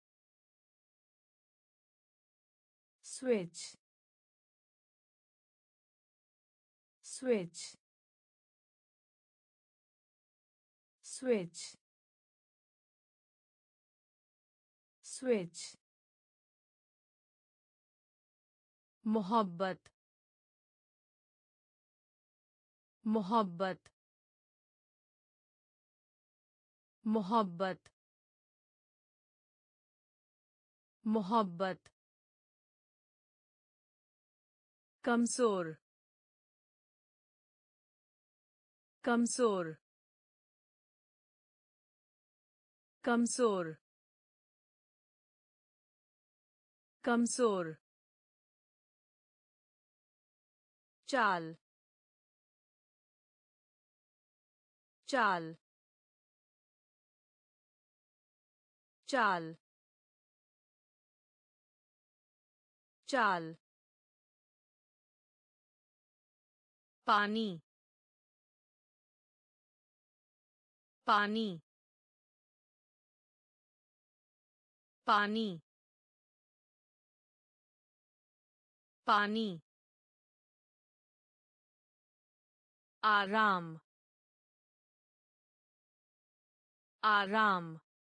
switch switch switch switch मोहब्बत मोहब्बत मोहब्बत मोहब्बत कमजोर कमजोर कमजोर कमजोर चाल चाल चाल चाल पानी पानी पानी पानी आराम आराम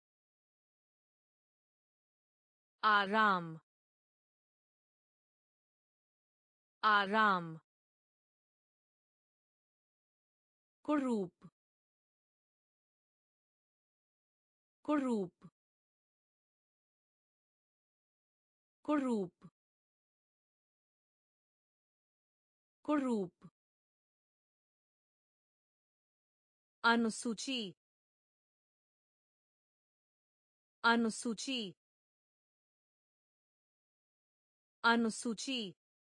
आराम आराम कुरूप कुरूप कुरूप कुरूप अनुसूची अनुसूची अनुसूची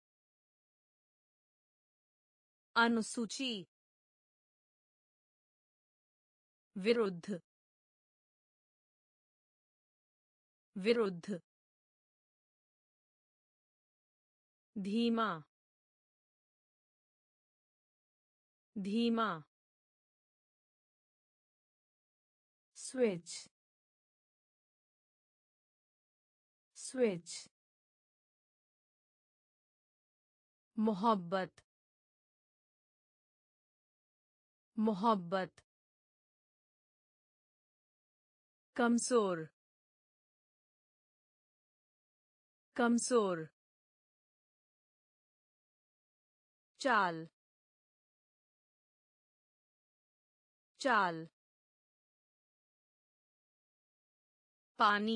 अनुसूची विरुद्ध विरुद्ध धीमा धीमा switch switch मोहब्बत मोहब्बत कमजोर कमजोर चाल चाल पानी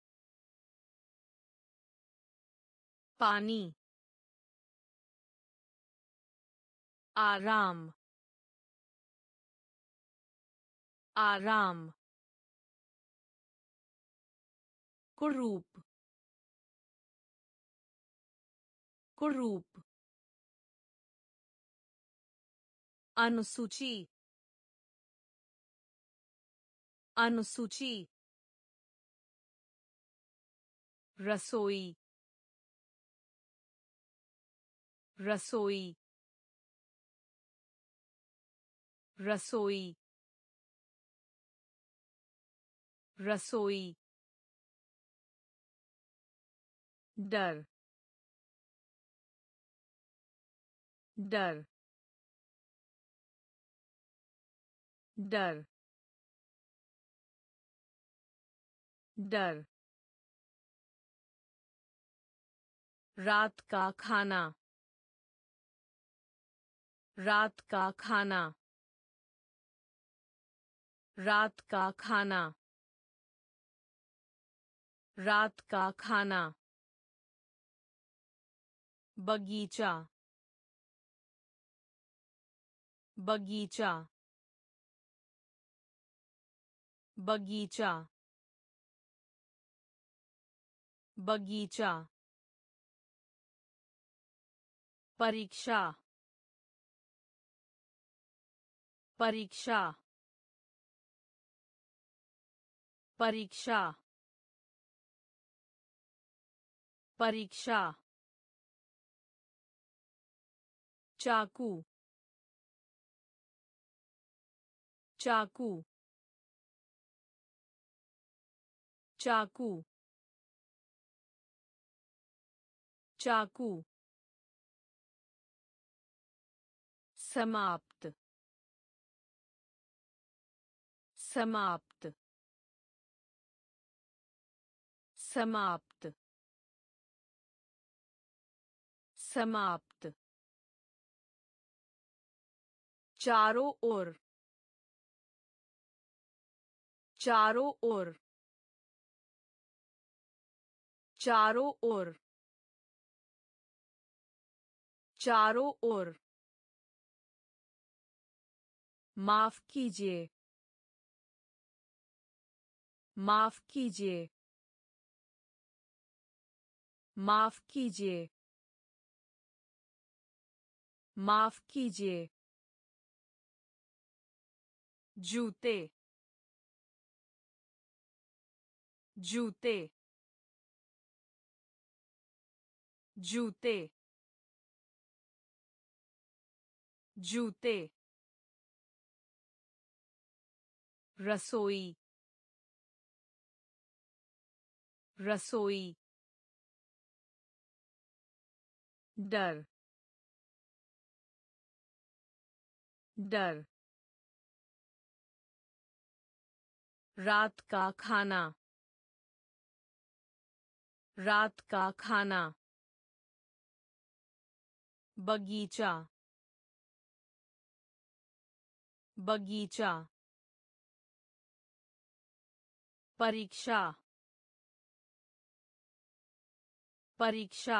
पानी आराम आराम कुरूप कुरूप अनुसूची अनुसूची रसोई रसोई रसोई रसोई डर डर डर डर रात का खाना रात का खाना रात का खाना रात का खाना बगीचा बगीचा बगीचा बगीचा परीक्षा परीक्षा परीक्षा परीक्षा चाकू चाकू चाकू चाकू समाप्त समाप्त समाप्त समाप्त चारों ओर चारों ओर चारों ओर चारों ओर माफ कीजिए माफ कीजिए माफ कीजिए माफ कीजिए जूते जूते जूते जूते रसोई रसोई डर डर रात का खाना रात का खाना बगीचा बगीचा परीक्षा परीक्षा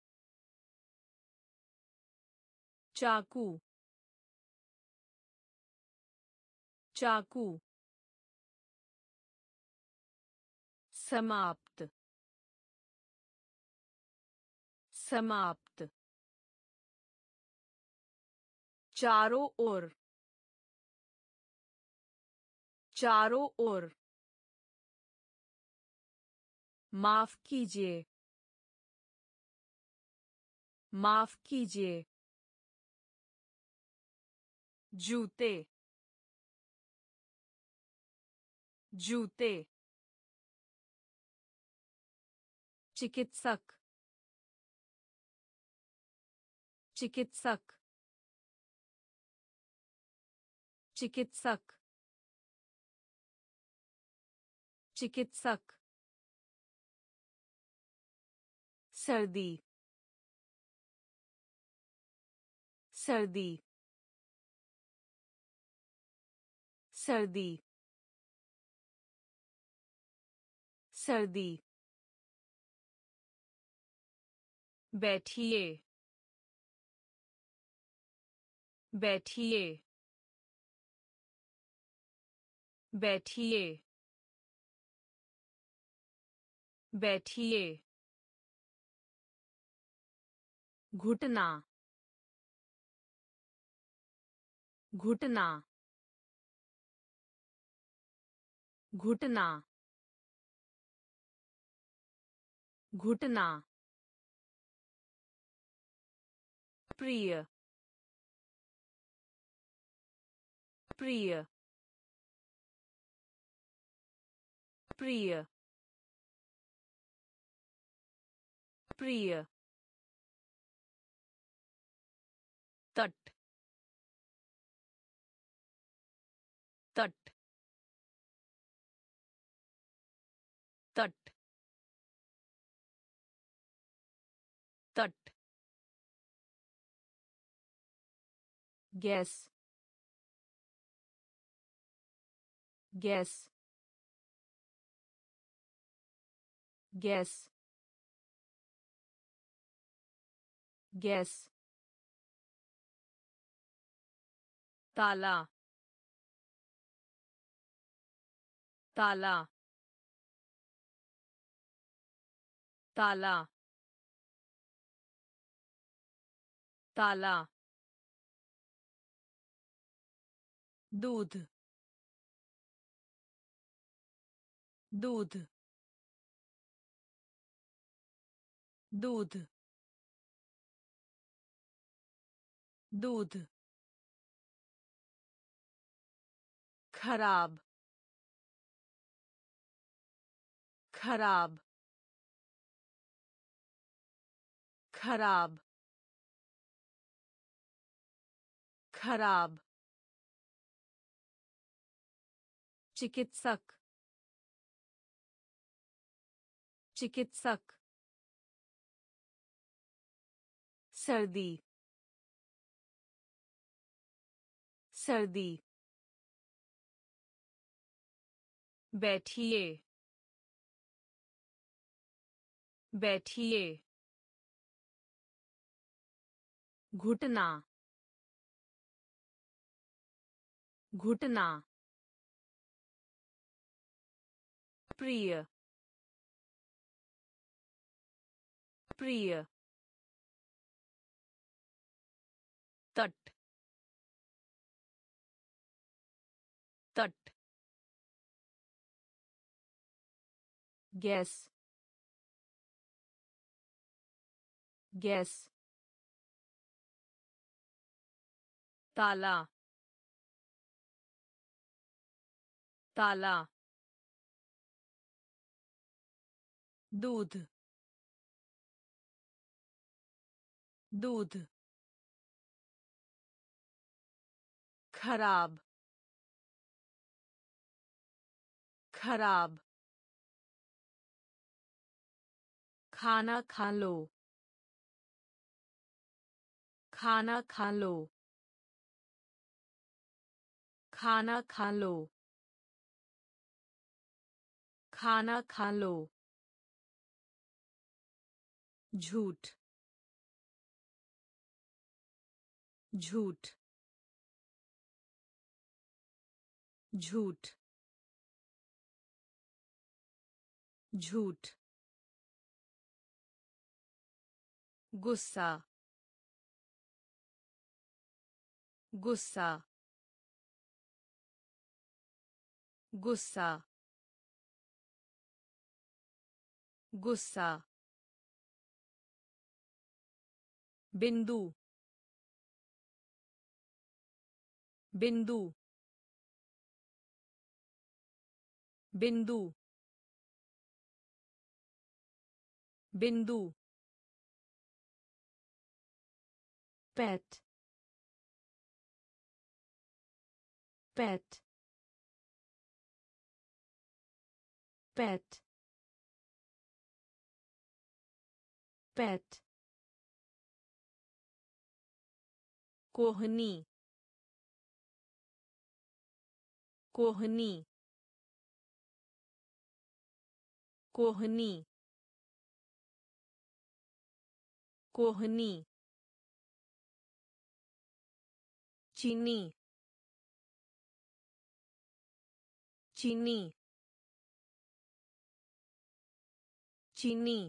चाकू चाकू समाप्त समाप्त चारों ओर चारों ओर माफ कीजिए माफ कीजिए जूते जूते चिकित्सक चिकित्सक चिकित्सक चिकित्सक सर्दी सर्दी सर्दी सर्दी बैठिए बैठिए बैठिए बैठिए घुटना घुटना घुटना घुटना प्रिय प्रिय प्रिय प्रिय तट तट तट तट गैस गैस गैस गैस ताला ताला ताला ताला दूध दूध दूध दूध खराब खराब खराब खराब चिकित्सक चिकित्सक सर्दी सर्दी बैठिए बैठिए घुटना घुटना प्रिय प्रिय तट तट गैस गैस ताला ताला दूध दूध खराब खराब खाना खा लो खाना खा लो खाना खा लो खाना खा लो झूठ झूठ झूठ झूठ गुस्सा गुस्सा गुस्सा गुस्सा बिंदु बिंदु बिंदु बिंदु पेट पेट पेट पेट कोहनी कोहनी कोहनी कोहनी चीनी चीनी चीनी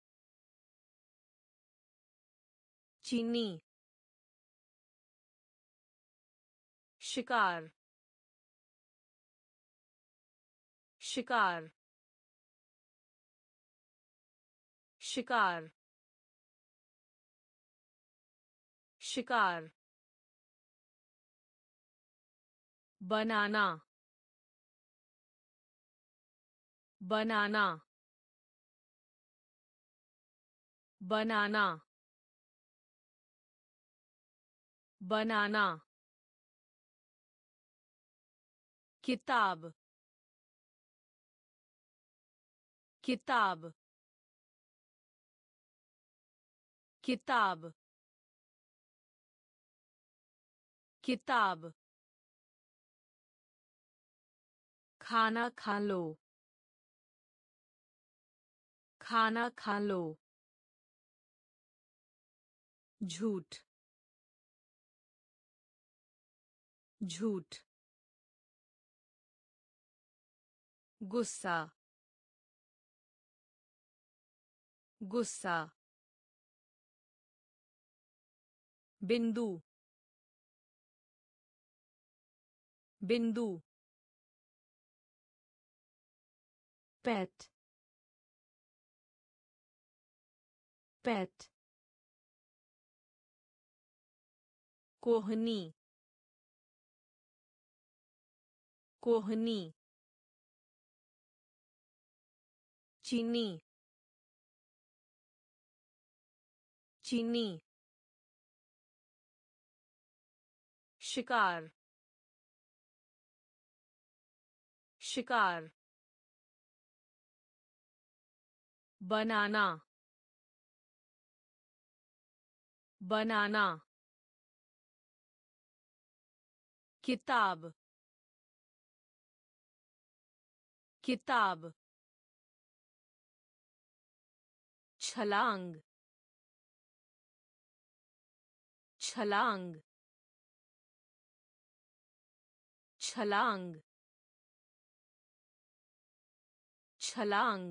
चीनी शिकार शिकार शिकार शिकार बनाना बनाना बनाना बनाना किताब किताब किताब किताब खाना खा लो खाना खा लो झूठ झूठ गुस्सा गुस्सा बिंदु बिंदु पेट पेट कोहनी कोहनी चीनी चीनी शिकार शिकार बनाना बनाना किताब किताब छलांग छलांग छलांग छलांग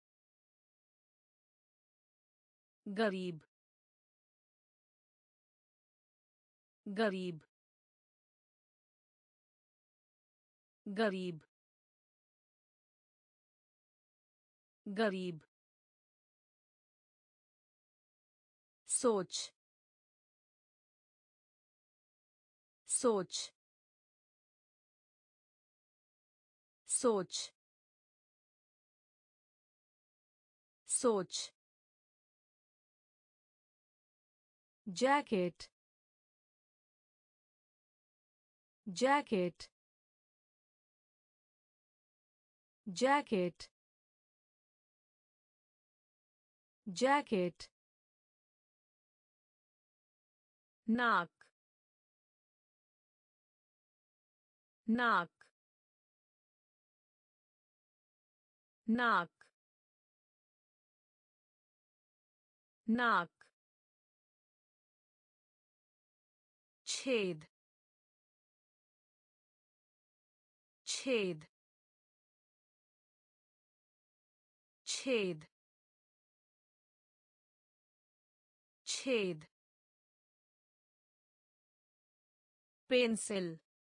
गरीब गरीब गरीब गरीब सोच सोच सोच सोच जैकेट जैकेट जैकेट जैकेट नाक नाक नाक नाक छेद छेद छेद छेद पेंसिल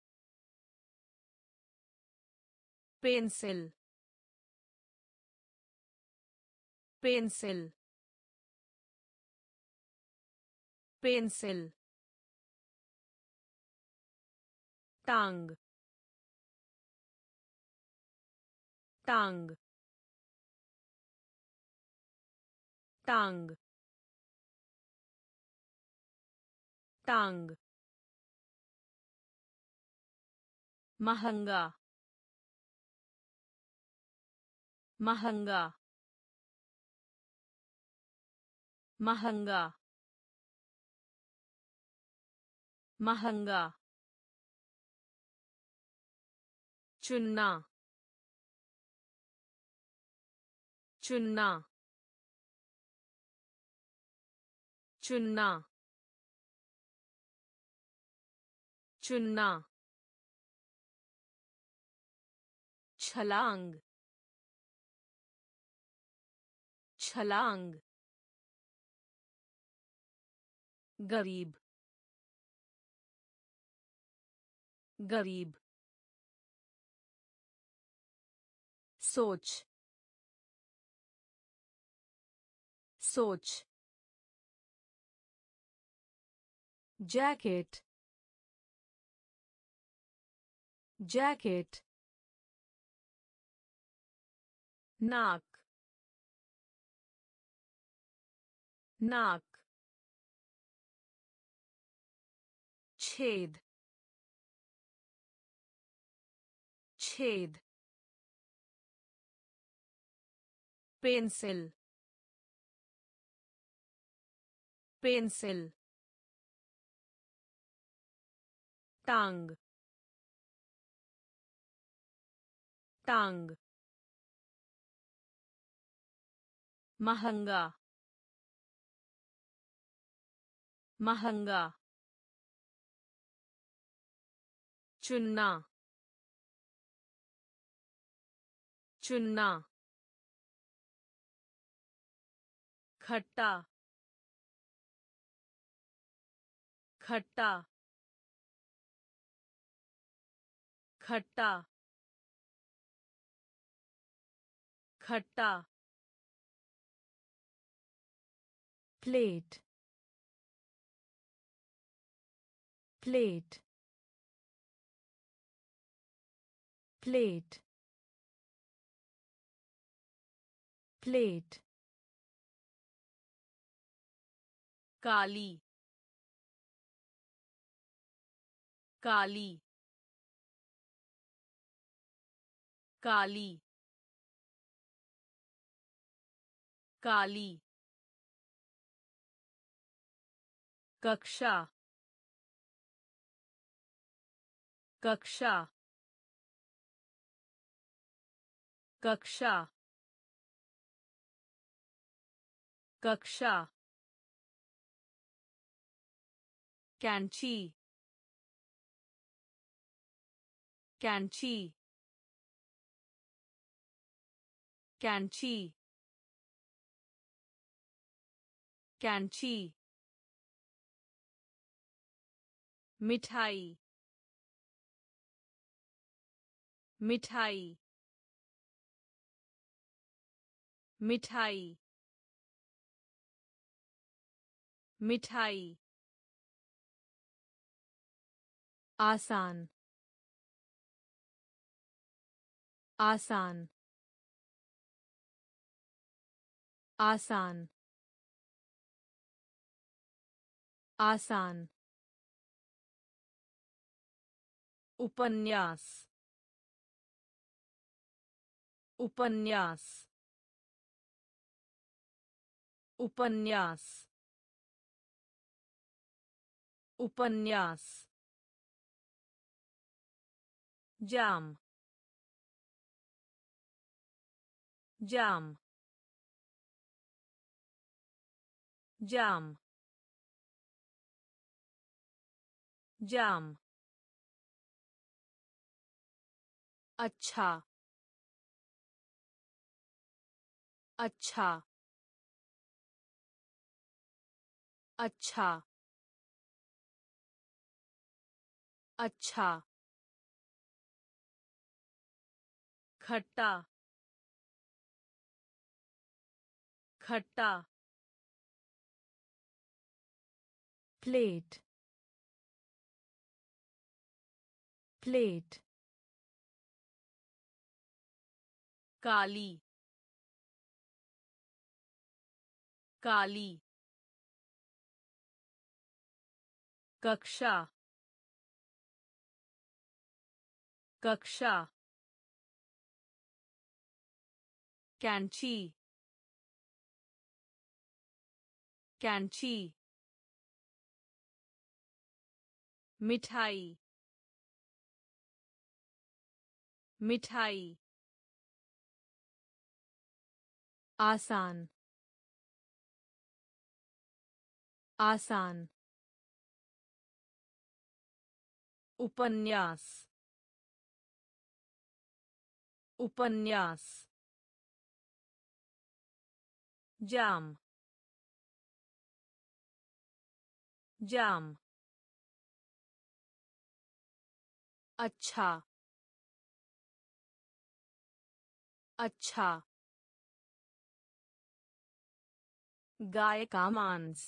पेंसिल पेंसिल पेंसिल टांग टांग टांग टांग महंगा महंगा महंगा महंगा चुनना चुनना चुनना चुनना छलांग छलांग गरीब गरीब सोच सोच जैकेट जैकेट नाक नाक छेद छेद पेंसिल पेंसिल टांग टांग महंगा महंगा चुनना चुनना खट्टा खट्टा खट्टा खट्टा plate plate plate plate Kali Kali Kali Kali कक्षा कक्षा कक्षा कक्षा कैंची कैंची कैंची कैंची मिठाई मिठाई मिठाई मिठाई आसान आसान आसान आसान उपन्यास उपन्यास उपन्यास उपन्यास जाम जाम जाम जाम अच्छा अच्छा अच्छा अच्छा खट्टा खट्टा plate plate काली काली कक्षा कक्षा कैंची कैंची मिठाई मिठाई आसान आसान उपन्यास उपन्यास जाम जाम अच्छा अच्छा गाय का मांस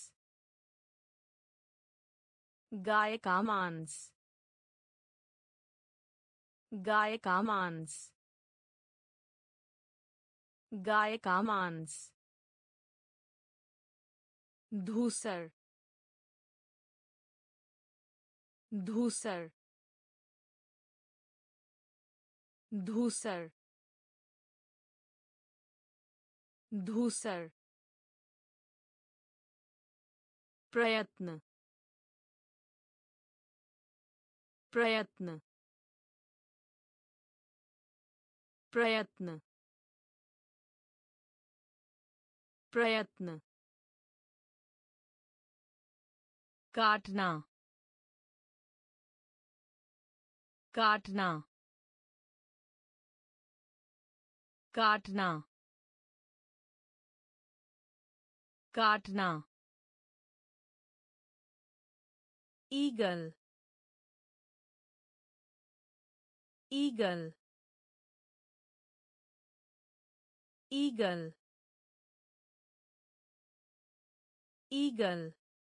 गाय का मांस गाय का मांस गाय का मांस धूसर धूसर धूसर धूसर प्रयत्न प्रयत्न प्रयत्न प्रयत्न काटना काटना काटना काटना ईगल ईगल ईगल ईगल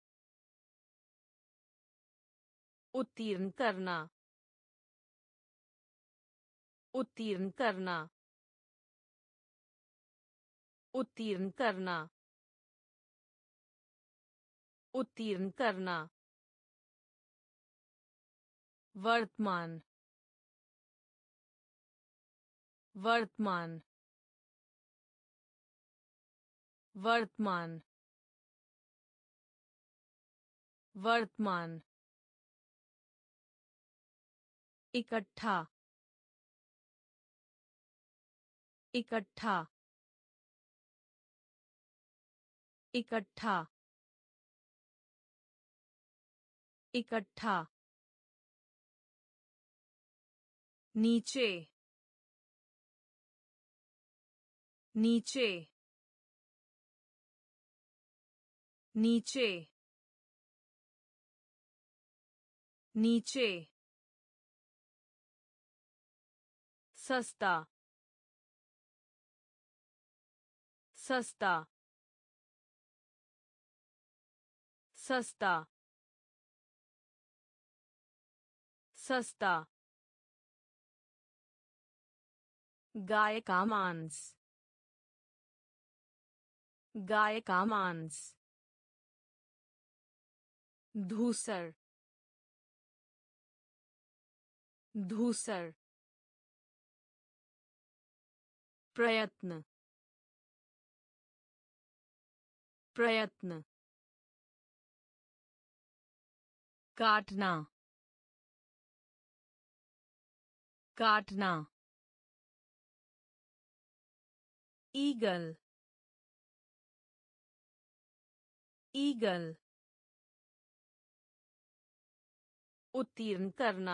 उत्तीर्ण करना उत्तीर्ण करना उत्तीर्ण करना उत्तीर्ण करना वर्तमान वर्तमान वर्तमान वर्तमान इकट्ठा इकट्ठा इकट्ठा इकट्ठा नीचे नीचे नीचे नीचे सस्ता सस्ता सस्ता सस्ता गाय का मांस गाय का मांस धूसर धूसर प्रयत्न प्रयत्न काटना काटना ईगल ईगल उत्तीर्ण करना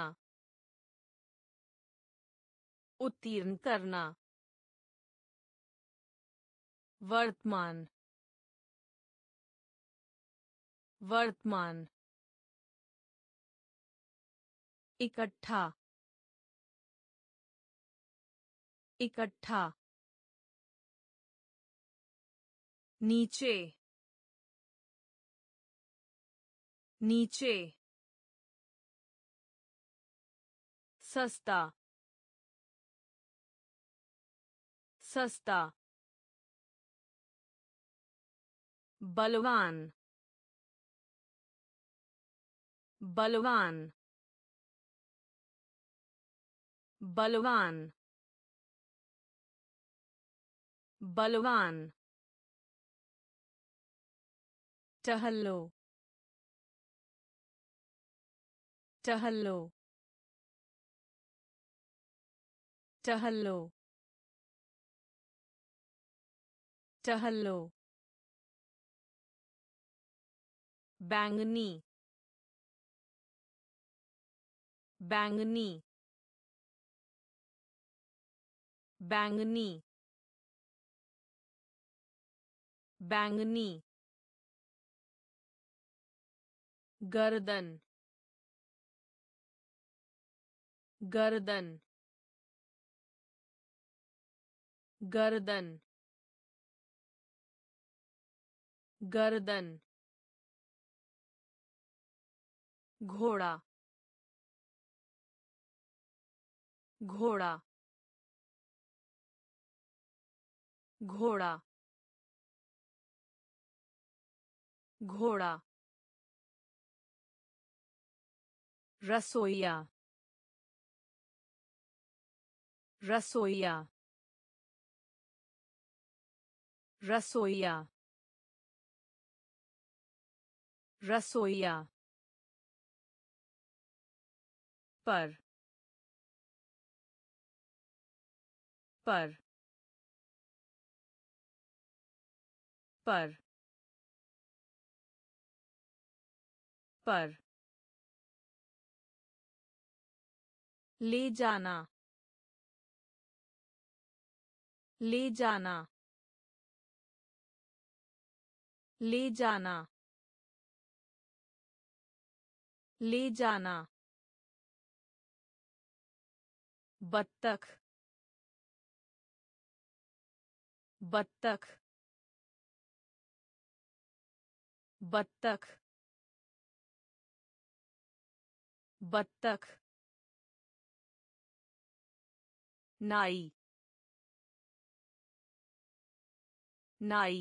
उत्तीर्ण करना वर्तमान वर्तमान इकट्ठा इकट्ठा नीचे नीचे सस्ता सस्ता बलवान बलवान बलवान बलवान टहलो टहलो टहलो टहलो बैंगनी बैंगनी बैंगनी बैंगनी गर्दन गर्दन गर्दन गर्दन घोड़ा घोड़ा घोड़ा घोड़ा रसोइया रसोइया रसोइया रसोइया पर पर पर पर ले जाना ले जाना ले जाना ले जाना बत्तख बत्तख बत्तख बत्तख नाई नाई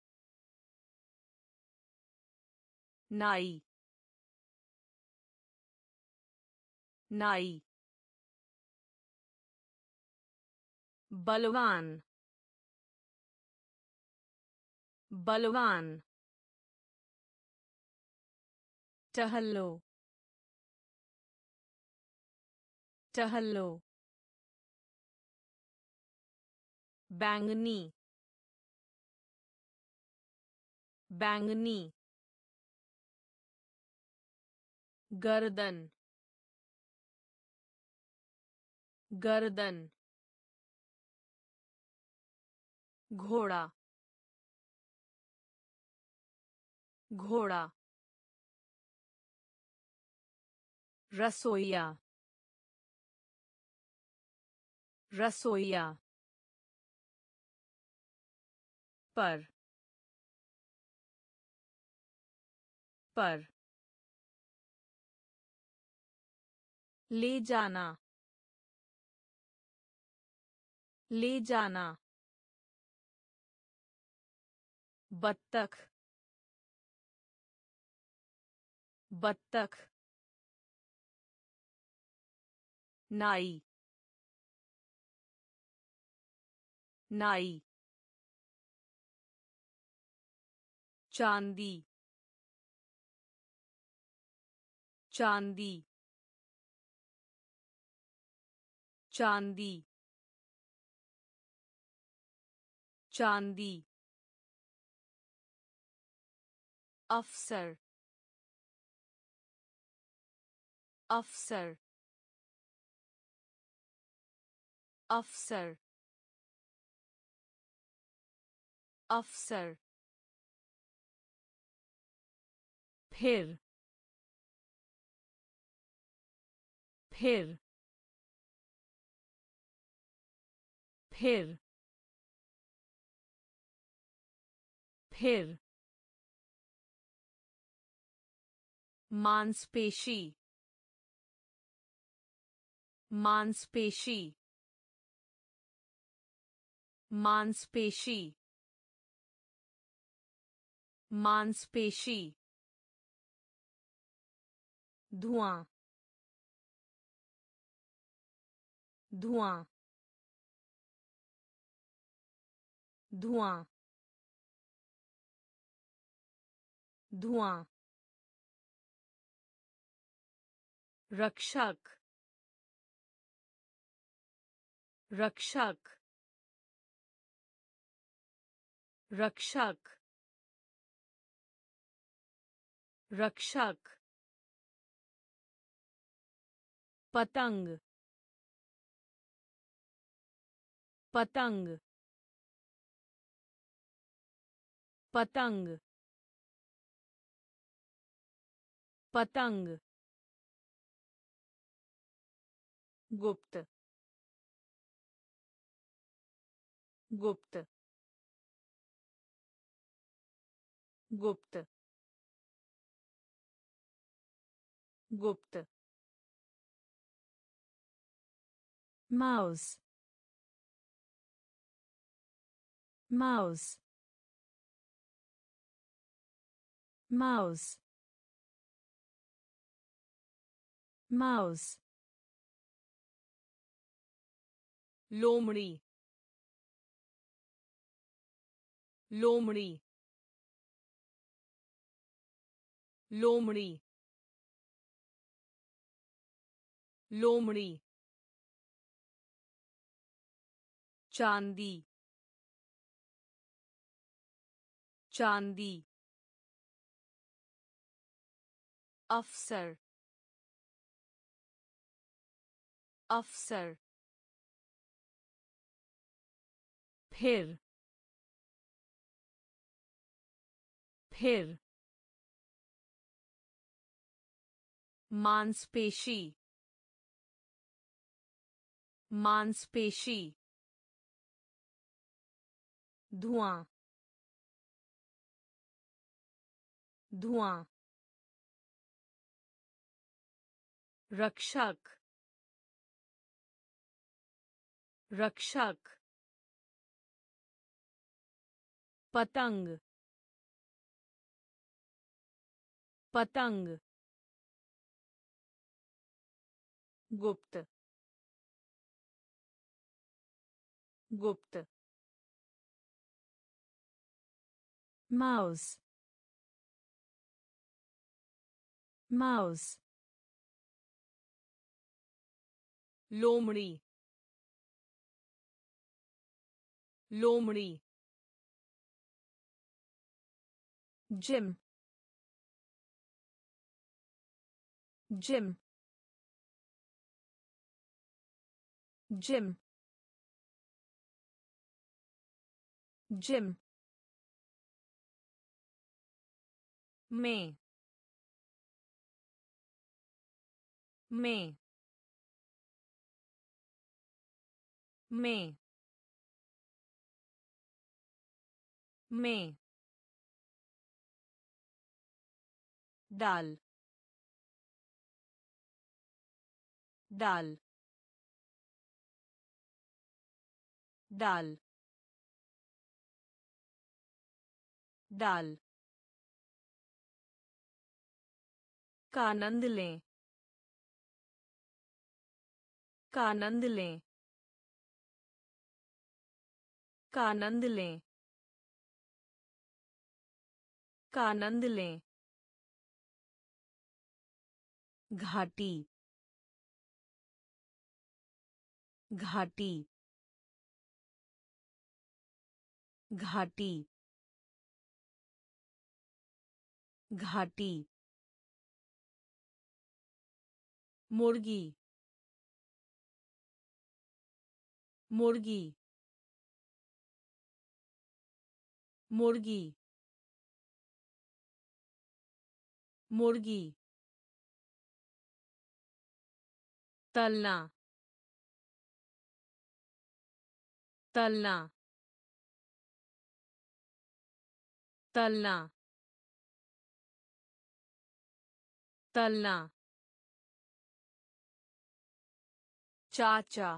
नाई नाई बलवान बलवान टहलो टहलो बैंगनी बैंगनी गर्दन गर्दन घोड़ा घोड़ा रसोइया रसोइया पर पर ले जाना ले जाना बत्तख बत्तख नाई नाई चांदी चांदी चांदी चांदी अफसर अफसर अफसर अफसर फिर फिर फिर फिर मांसपेशी मांसपेशी मांसपेशी मांसपेशी धुआं धुआं धुआं धुआं रक्षक रक्षक रक्षक रक्षक पतंग पतंग पतंग पतंग गुप्त गुप्त गुप्त गुप्त माउस माउस माउस माउस लोमड़ी लोमड़ी लोमड़ी लोमड़ी चांदी चांदी अफसर अफसर फिर फिर मांसपेशी मांसपेशी धुआं धुआं रक्षक रक्षक पतंग पतंग गुप्त गुप्त माउस माउस लोमड़ी लोमड़ी जिम जिम जिम जिम में में में में दाल दाल दाल दाल का आनंद लें का आनंद लें का आनंद लें का आनंद लें घाटी घाटी घाटी घाटी मुर्गी मुर्गी मुर्गी मुर्गी तलना तलना तलना तलना चाचा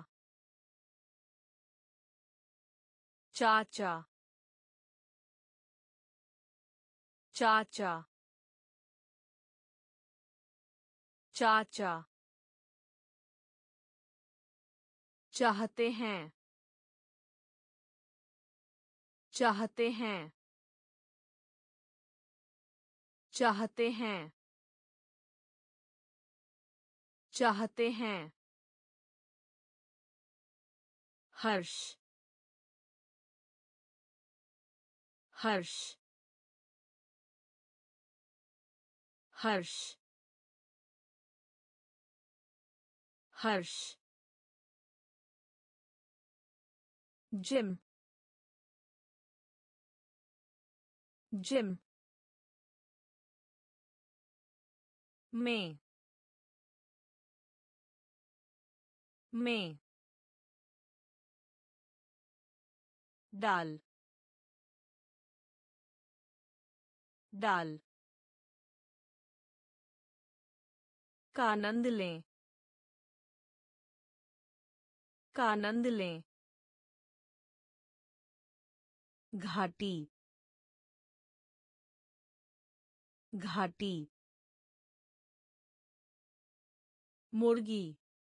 चाचा चाचा चाचा चाहते हैं चाहते हैं चाहते हैं चाहते हैं हर्ष हर्ष हर्ष हर्ष जिम जिम में में दाल दाल का आनंद लें का आनंद लें घाटी घाटी मुर्गी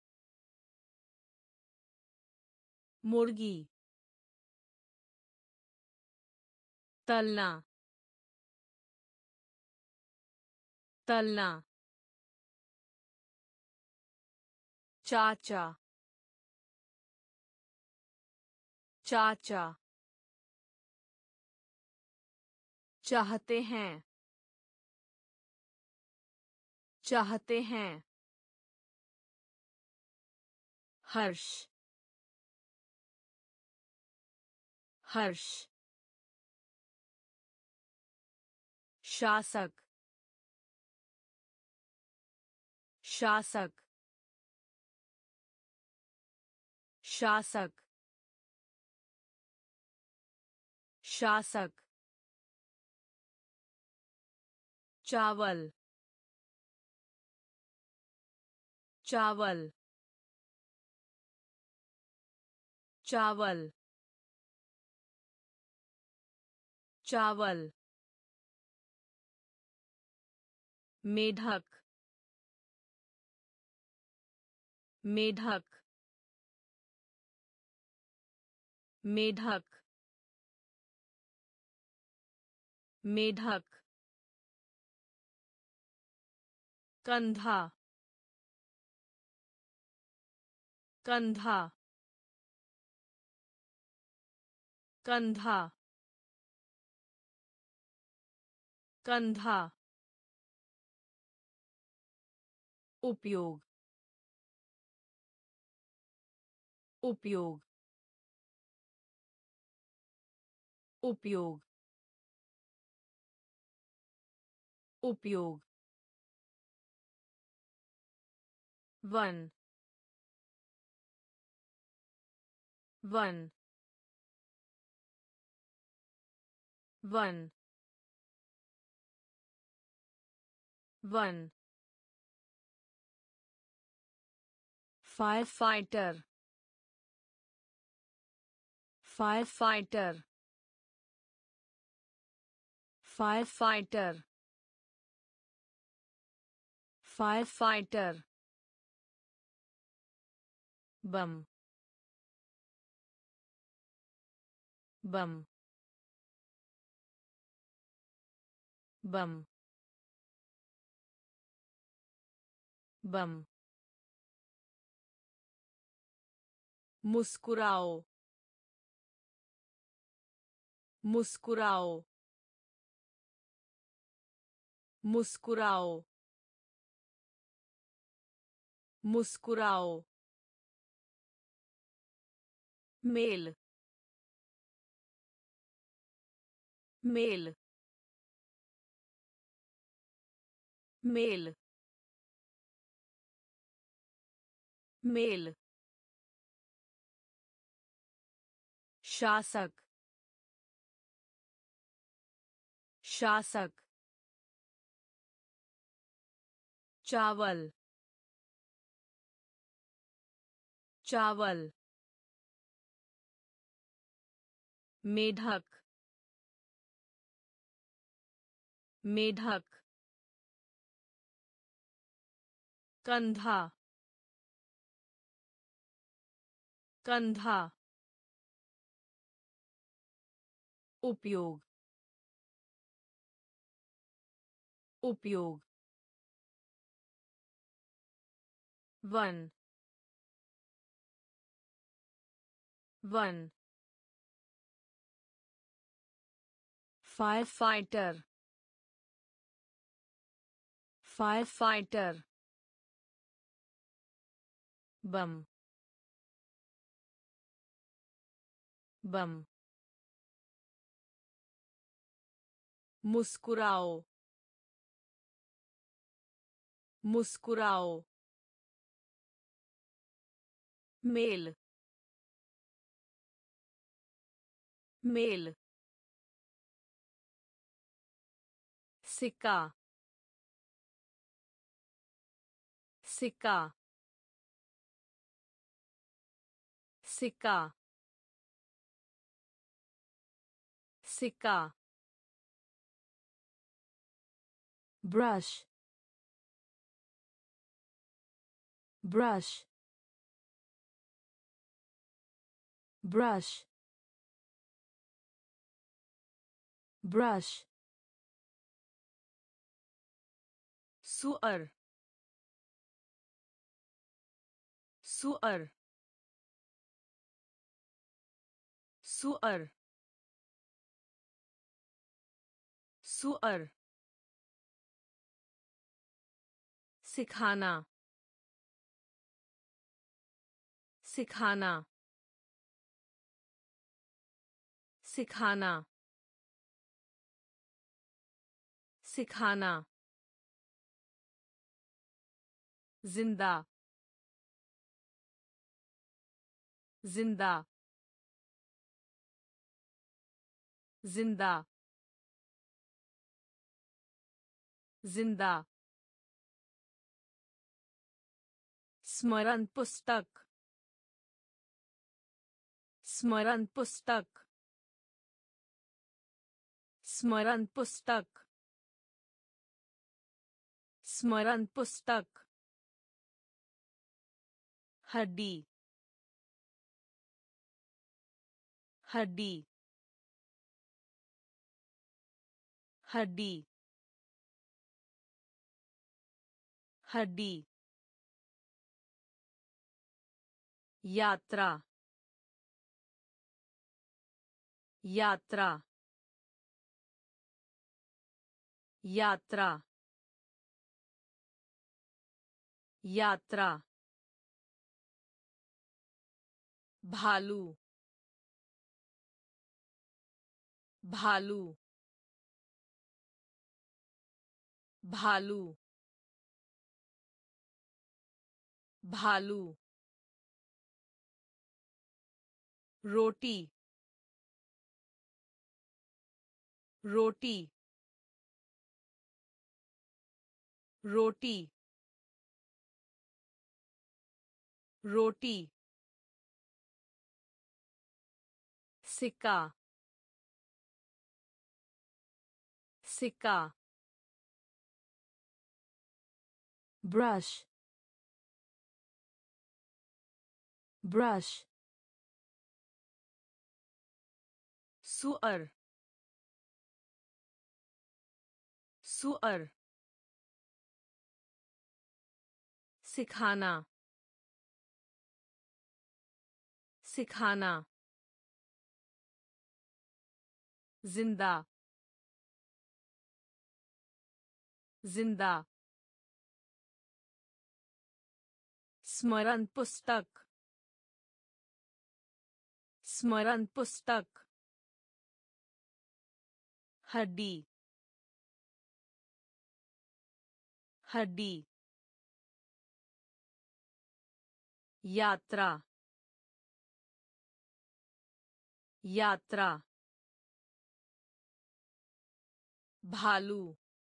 मुर्गी तलना तलना चाचा चाचा चाहते हैं चाहते हैं हर्ष हर्ष शासक शासक शासक शासक चावल चावल चावल चावल मेढक मेढक मेढक मेढक कंधा कंधा कंधा कंधा उपयोग उपयोग उपयोग उपयोग वन वन वन वन firefighter firefighter firefighter firefighter bum bum bum bum मुस्कुराओ मुस्कुराओ मुस्कुराओ मुस्कुराओ मेल मेल मेल मेल शासक शासक चावल चावल मेढक मेढक कंधा कंधा उपयोग उपयोग वन वन firefighter firefighter bum bum मुस्कुराओ मुस्कुराओ मेल मेल सिक्का सिक्का सिक्का सिक्का brush brush brush brush सुअर सुअर सुअर सुअर सिखाना सिखाना सिखाना सिखाना जिंदा जिंदा जिंदा जिंदा स्मरण पुस्तक स्मरण पुस्तक स्मरण पुस्तक स्मरण पुस्तक हड्डी हड्डी हड्डी हड्डी यात्रा यात्रा यात्रा यात्रा भालू भालू भालू भालू रोटी रोटी रोटी रोटी सिक्का सिक्का ब्रश ब्रश सुअर सुअर सिखाना सिखाना जिंदा जिंदा स्मरण पुस्तक स्मरण पुस्तक हड्डी हड्डी यात्रा यात्रा भालू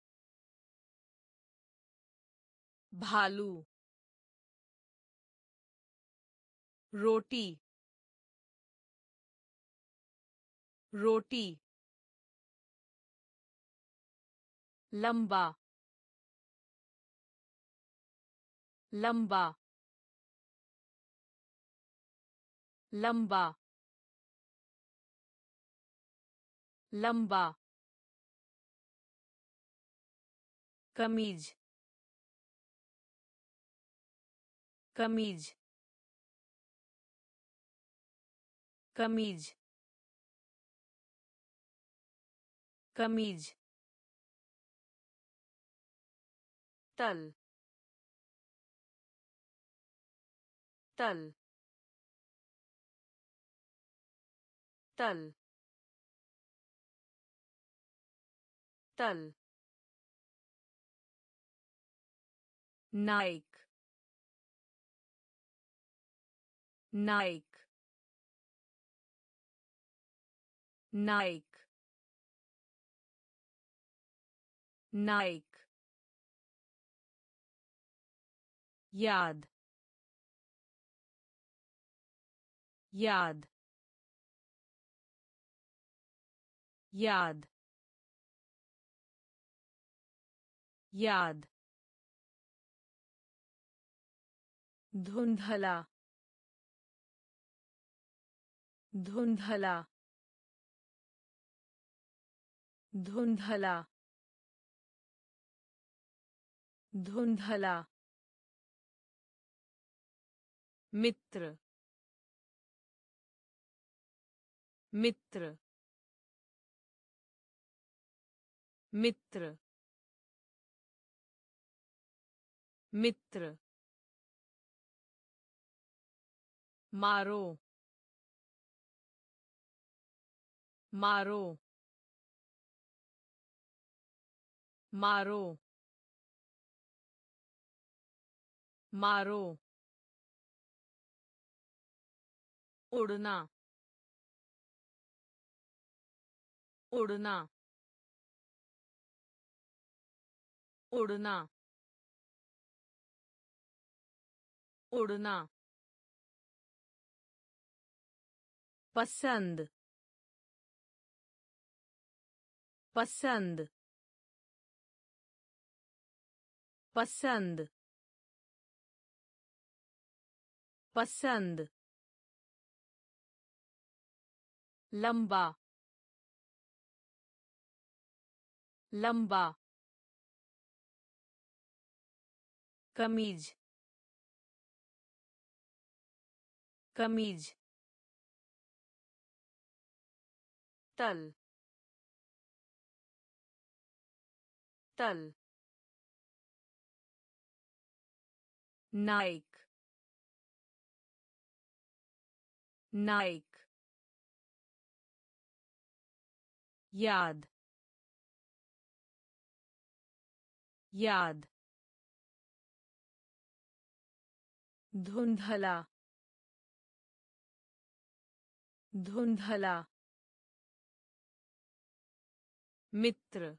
भालू रोटी रोटी लंबा लंबा लंबा लंबा कमीज कमीज कमीज कमीज तल तल तल तल नाइक नाइक नाइक नाइक याद याद याद याद धुंधला धुंधला धुंधला धुंधला मित्र मित्र मित्र मित्र मारो मारो मारो मारो उड़ना उड़ना उड़ना उड़ना पसंद पसंद पसंद पसंद लंबा लंबा कमीज कमीज तल तल नाइक नाइक याद याद धुंधला धुंधला मित्र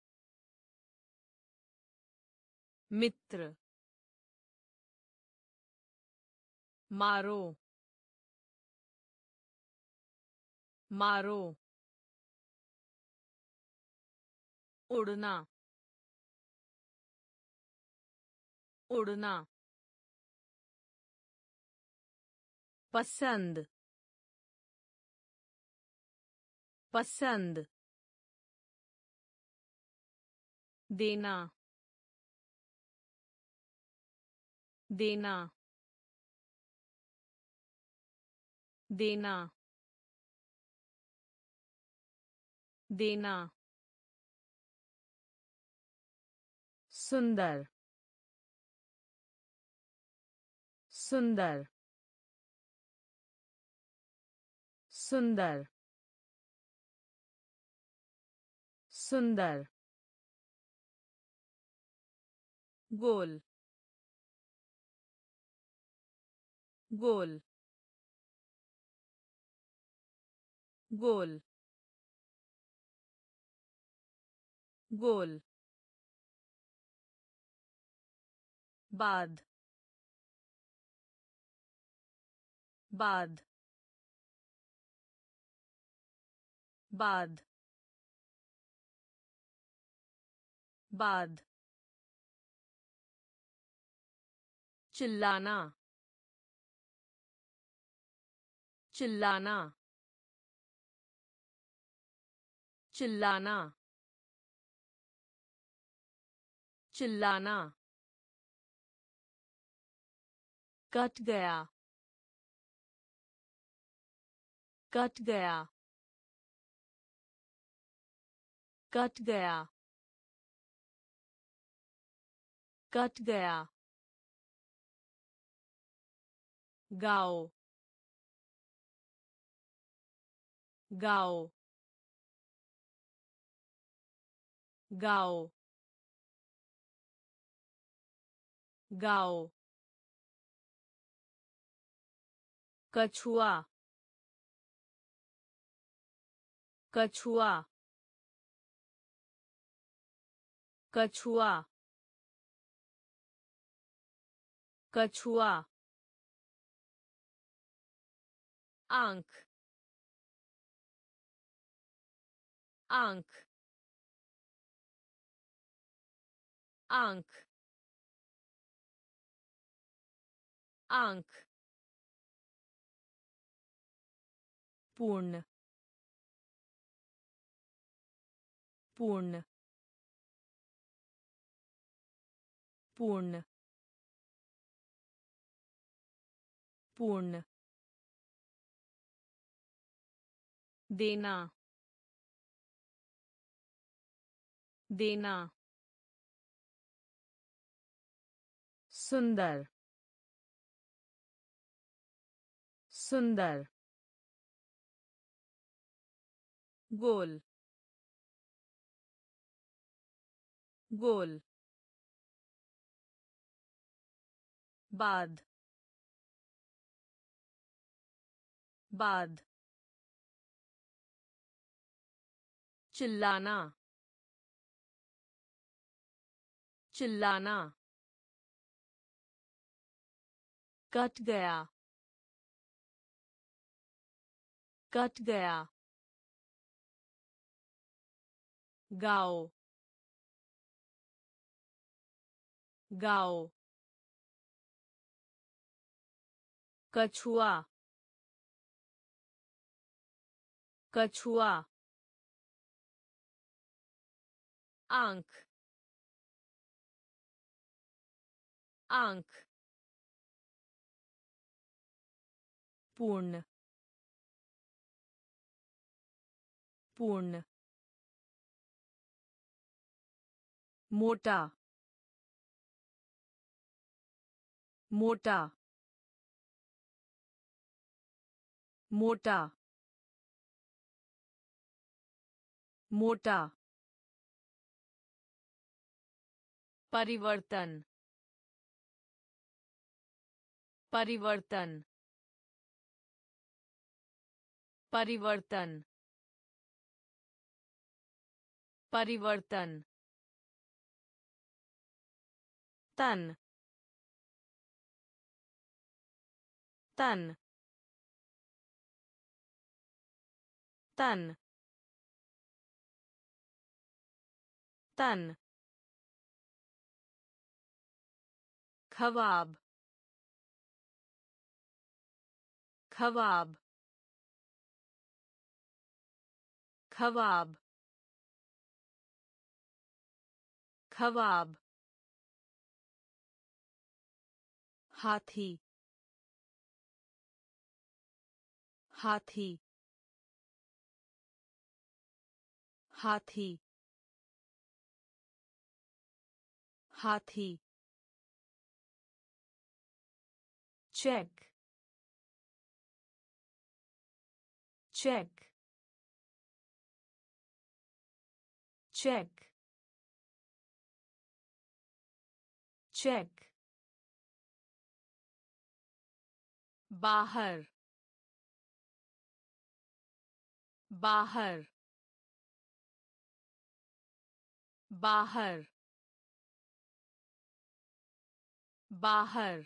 मित्र मारो मारो उड़ना उड़ना पसंद पसंद देना देना देना देना सुंदर सुंदर सुंदर सुंदर गोल गोल गोल गोल बाद बाद बाद बाद चिल्लाना चिल्लाना चिल्लाना चिल्लाना कट गया कट गया कट गया कट गया गाओ गाओ गाओ गाओ कछुआ कछुआ कछुआ कछुआ आंख आंख आंख आंख पूर्ण पूर्ण पूर्ण पूर्ण देना देना सुंदर सुंदर गोल गोल बाद बाद चिल्लाना चिल्लाना कट गया कट गया गाओ गाओ कछुआ कछुआ आंख आंख पूर्ण पूर्ण मोटा मोटा मोटा मोटा परिवर्तन परिवर्तन परिवर्तन परिवर्तन तन तन तन तन ख्वाब ख्वाब ख्वाब ख्वाब हाथी हाथी हाथी हाथी चेक चेक चेक चेक बाहर बाहर बाहर बाहर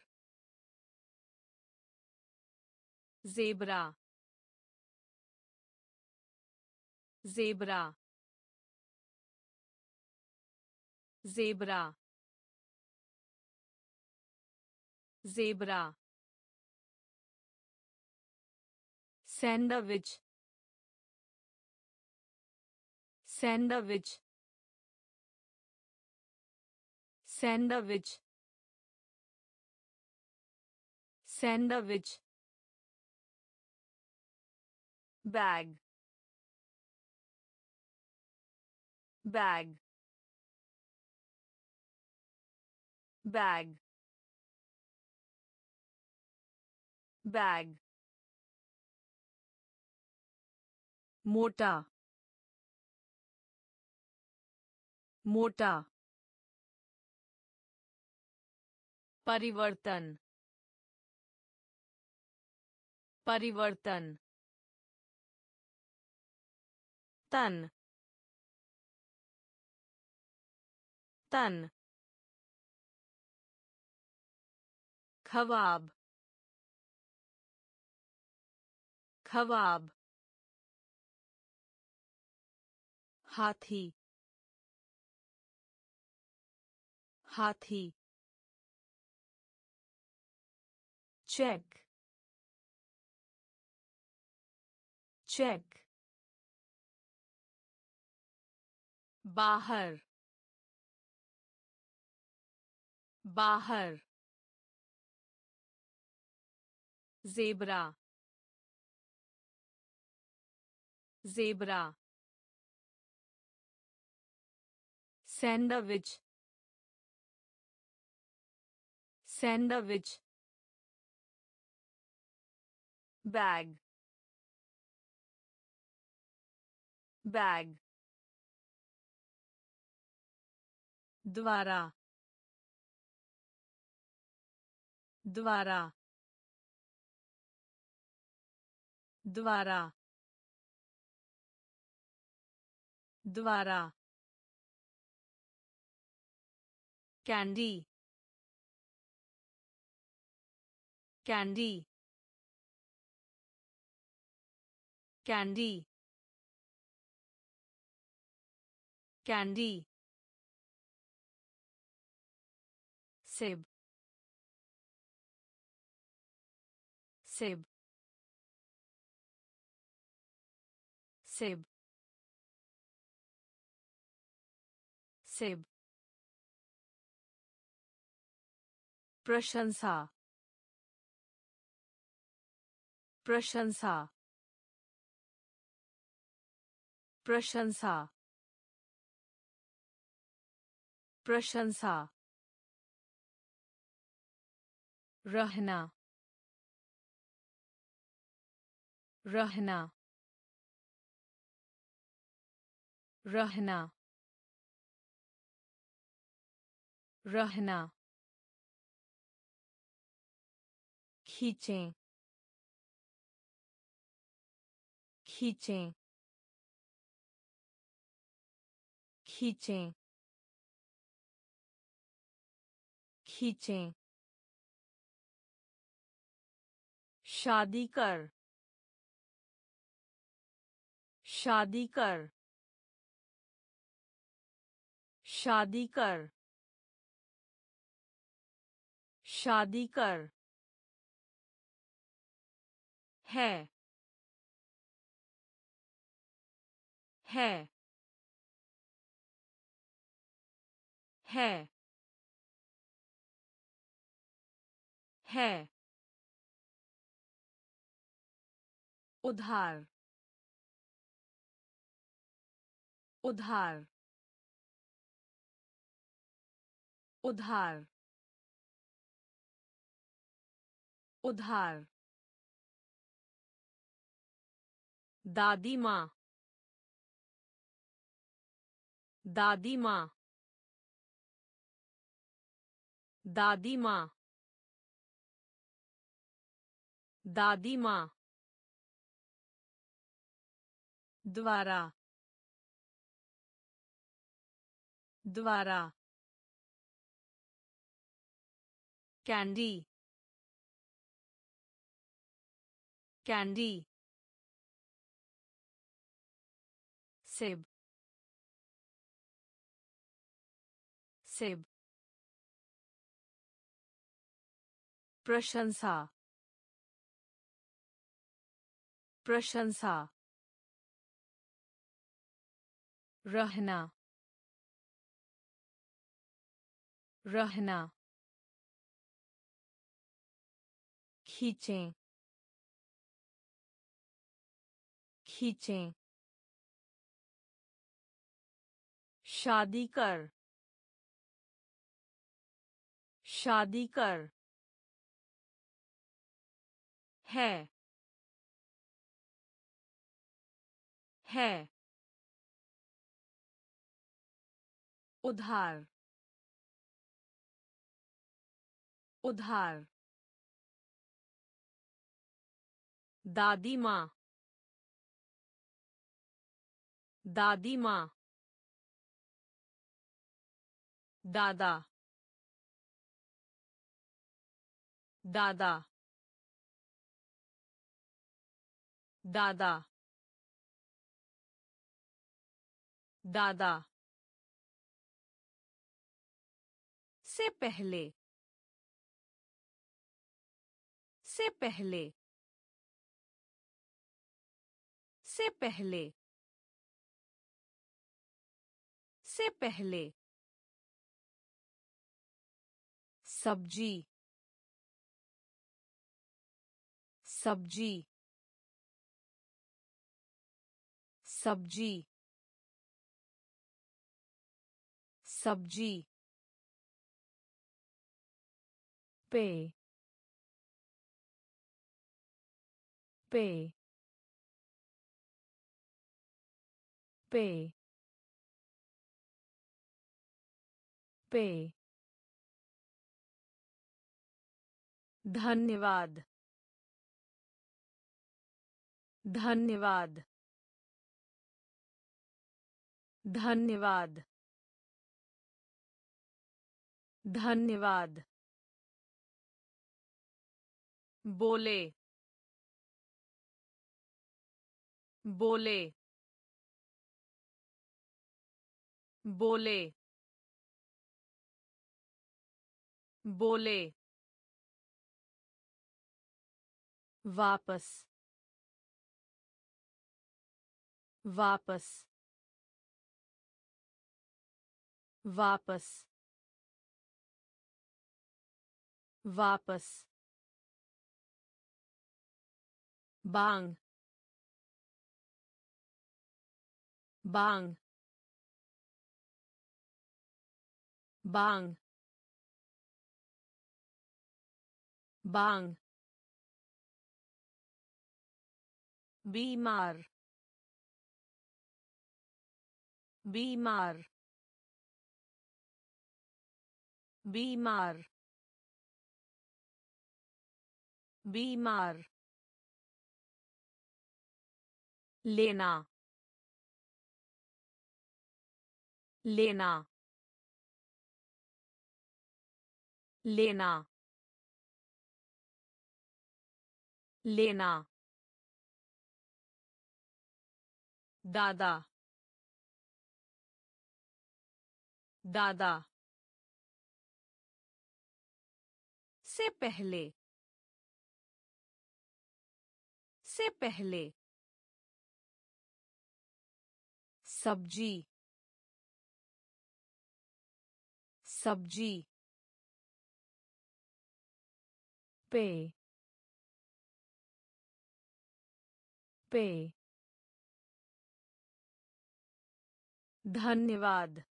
zebra zebra zebra zebra sandwich sandwich sandwich sandwich bag bag bag bag मोटा मोटा परिवर्तन परिवर्तन तन तन ख्वाब ख्वाब हाथी हाथी चेक चेक बाहर बाहर zebra zebra sandwich sandwich bag bag द्वारा द्वारा द्वारा द्वारा कैंडी कैंडी कैंडी कैंडी सेब सेब सेब सेब प्रशंसा प्रशंसा प्रशंसा प्रशंसा रहना रहना रहना रहना खींचें खींचें खींचें खींचें शादी कर शादी कर शादी कर शादी कर है है है है उधार उधार उधार उधार दादी माँ दादी माँ दादी माँ दादी माँ द्वारा द्वारा कैंडी कैंडी सेब सेब प्रशंसा प्रशंसा रहना रहना खींचें खींचें शादी कर शादी कर है है उधार उधार दादी माँ दादी माँ दादा दादा दादा दादा से पहले से पहले से पहले से पहले सब्जी सब्जी सब्जी सब्जी पे पे पे पे धन्यवाद धन्यवाद धन्यवाद धन्यवाद बोले बोले बोले बोले वापस वापस वापस वापस बांग बांग बांग बांग बीमार बीमार बीमार बीमार लेना लेना लेना लेना दादा दादा से पहले से पहले सब्जी सब्जी पे पे धन्यवाद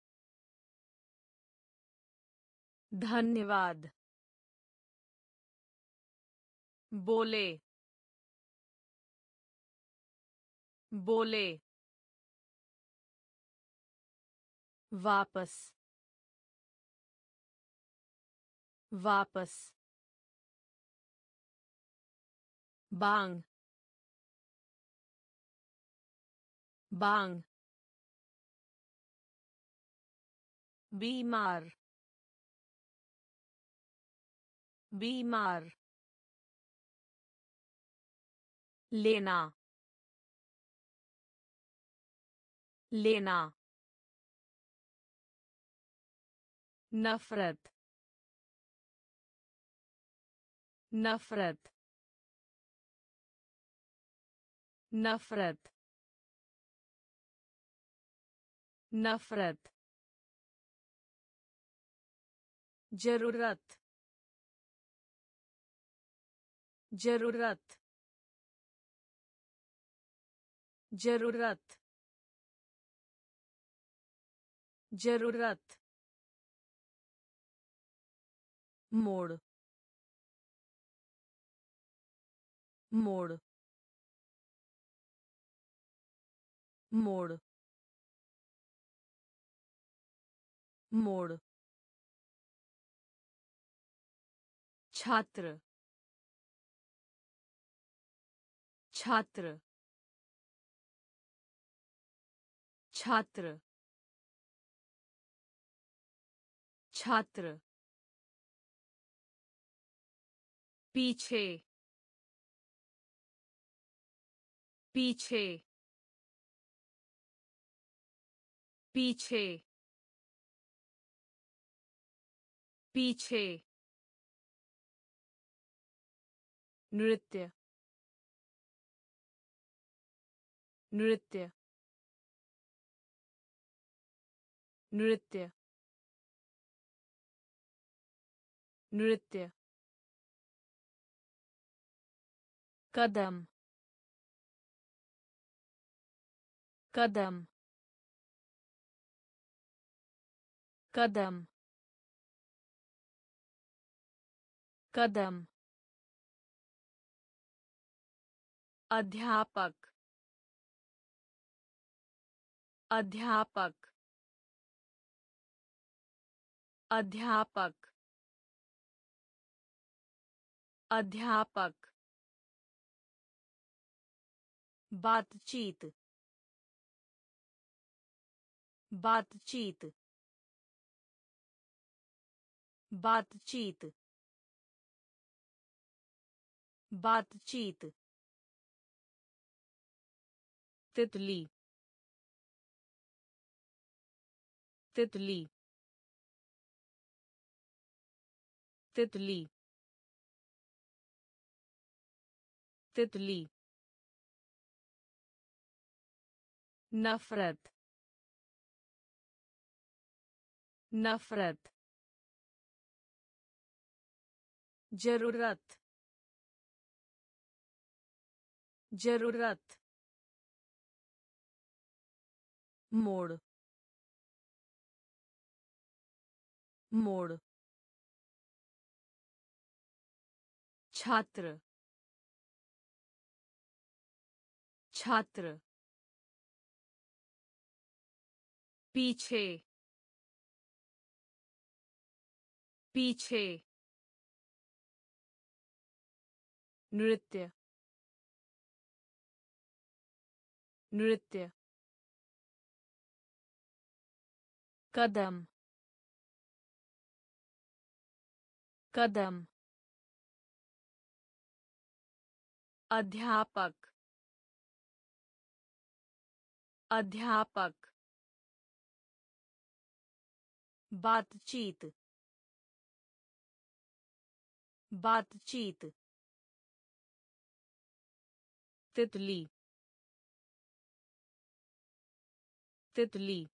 धन्यवाद बोले बोले वापस वापस बांग बांग बीमार बीमार लेना लेना नफरत नफरत नफरत नफरत जरूरत जरूरत जरूरत जरूरत मोड़ मोड़ मोड़ मोड़ छात्र छात्र छात्र छात्र पीछे पीछे पीछे पीछे नृत्य नृत्य नृत्य नृत्य कदम कदम कदम कदम अध्यापक अध्यापक अध्यापक अध्यापक बातचीत बातचीत बातचीत बातचीत तितली तितली तितली तितली नफरत नफरत जरूरत जरूरत मोड़ मोड़ छात्र छात्र पीछे पीछे नृत्य नृत्य कदम कदम अध्यापक अध्यापक बातचीत बातचीत तितली तितली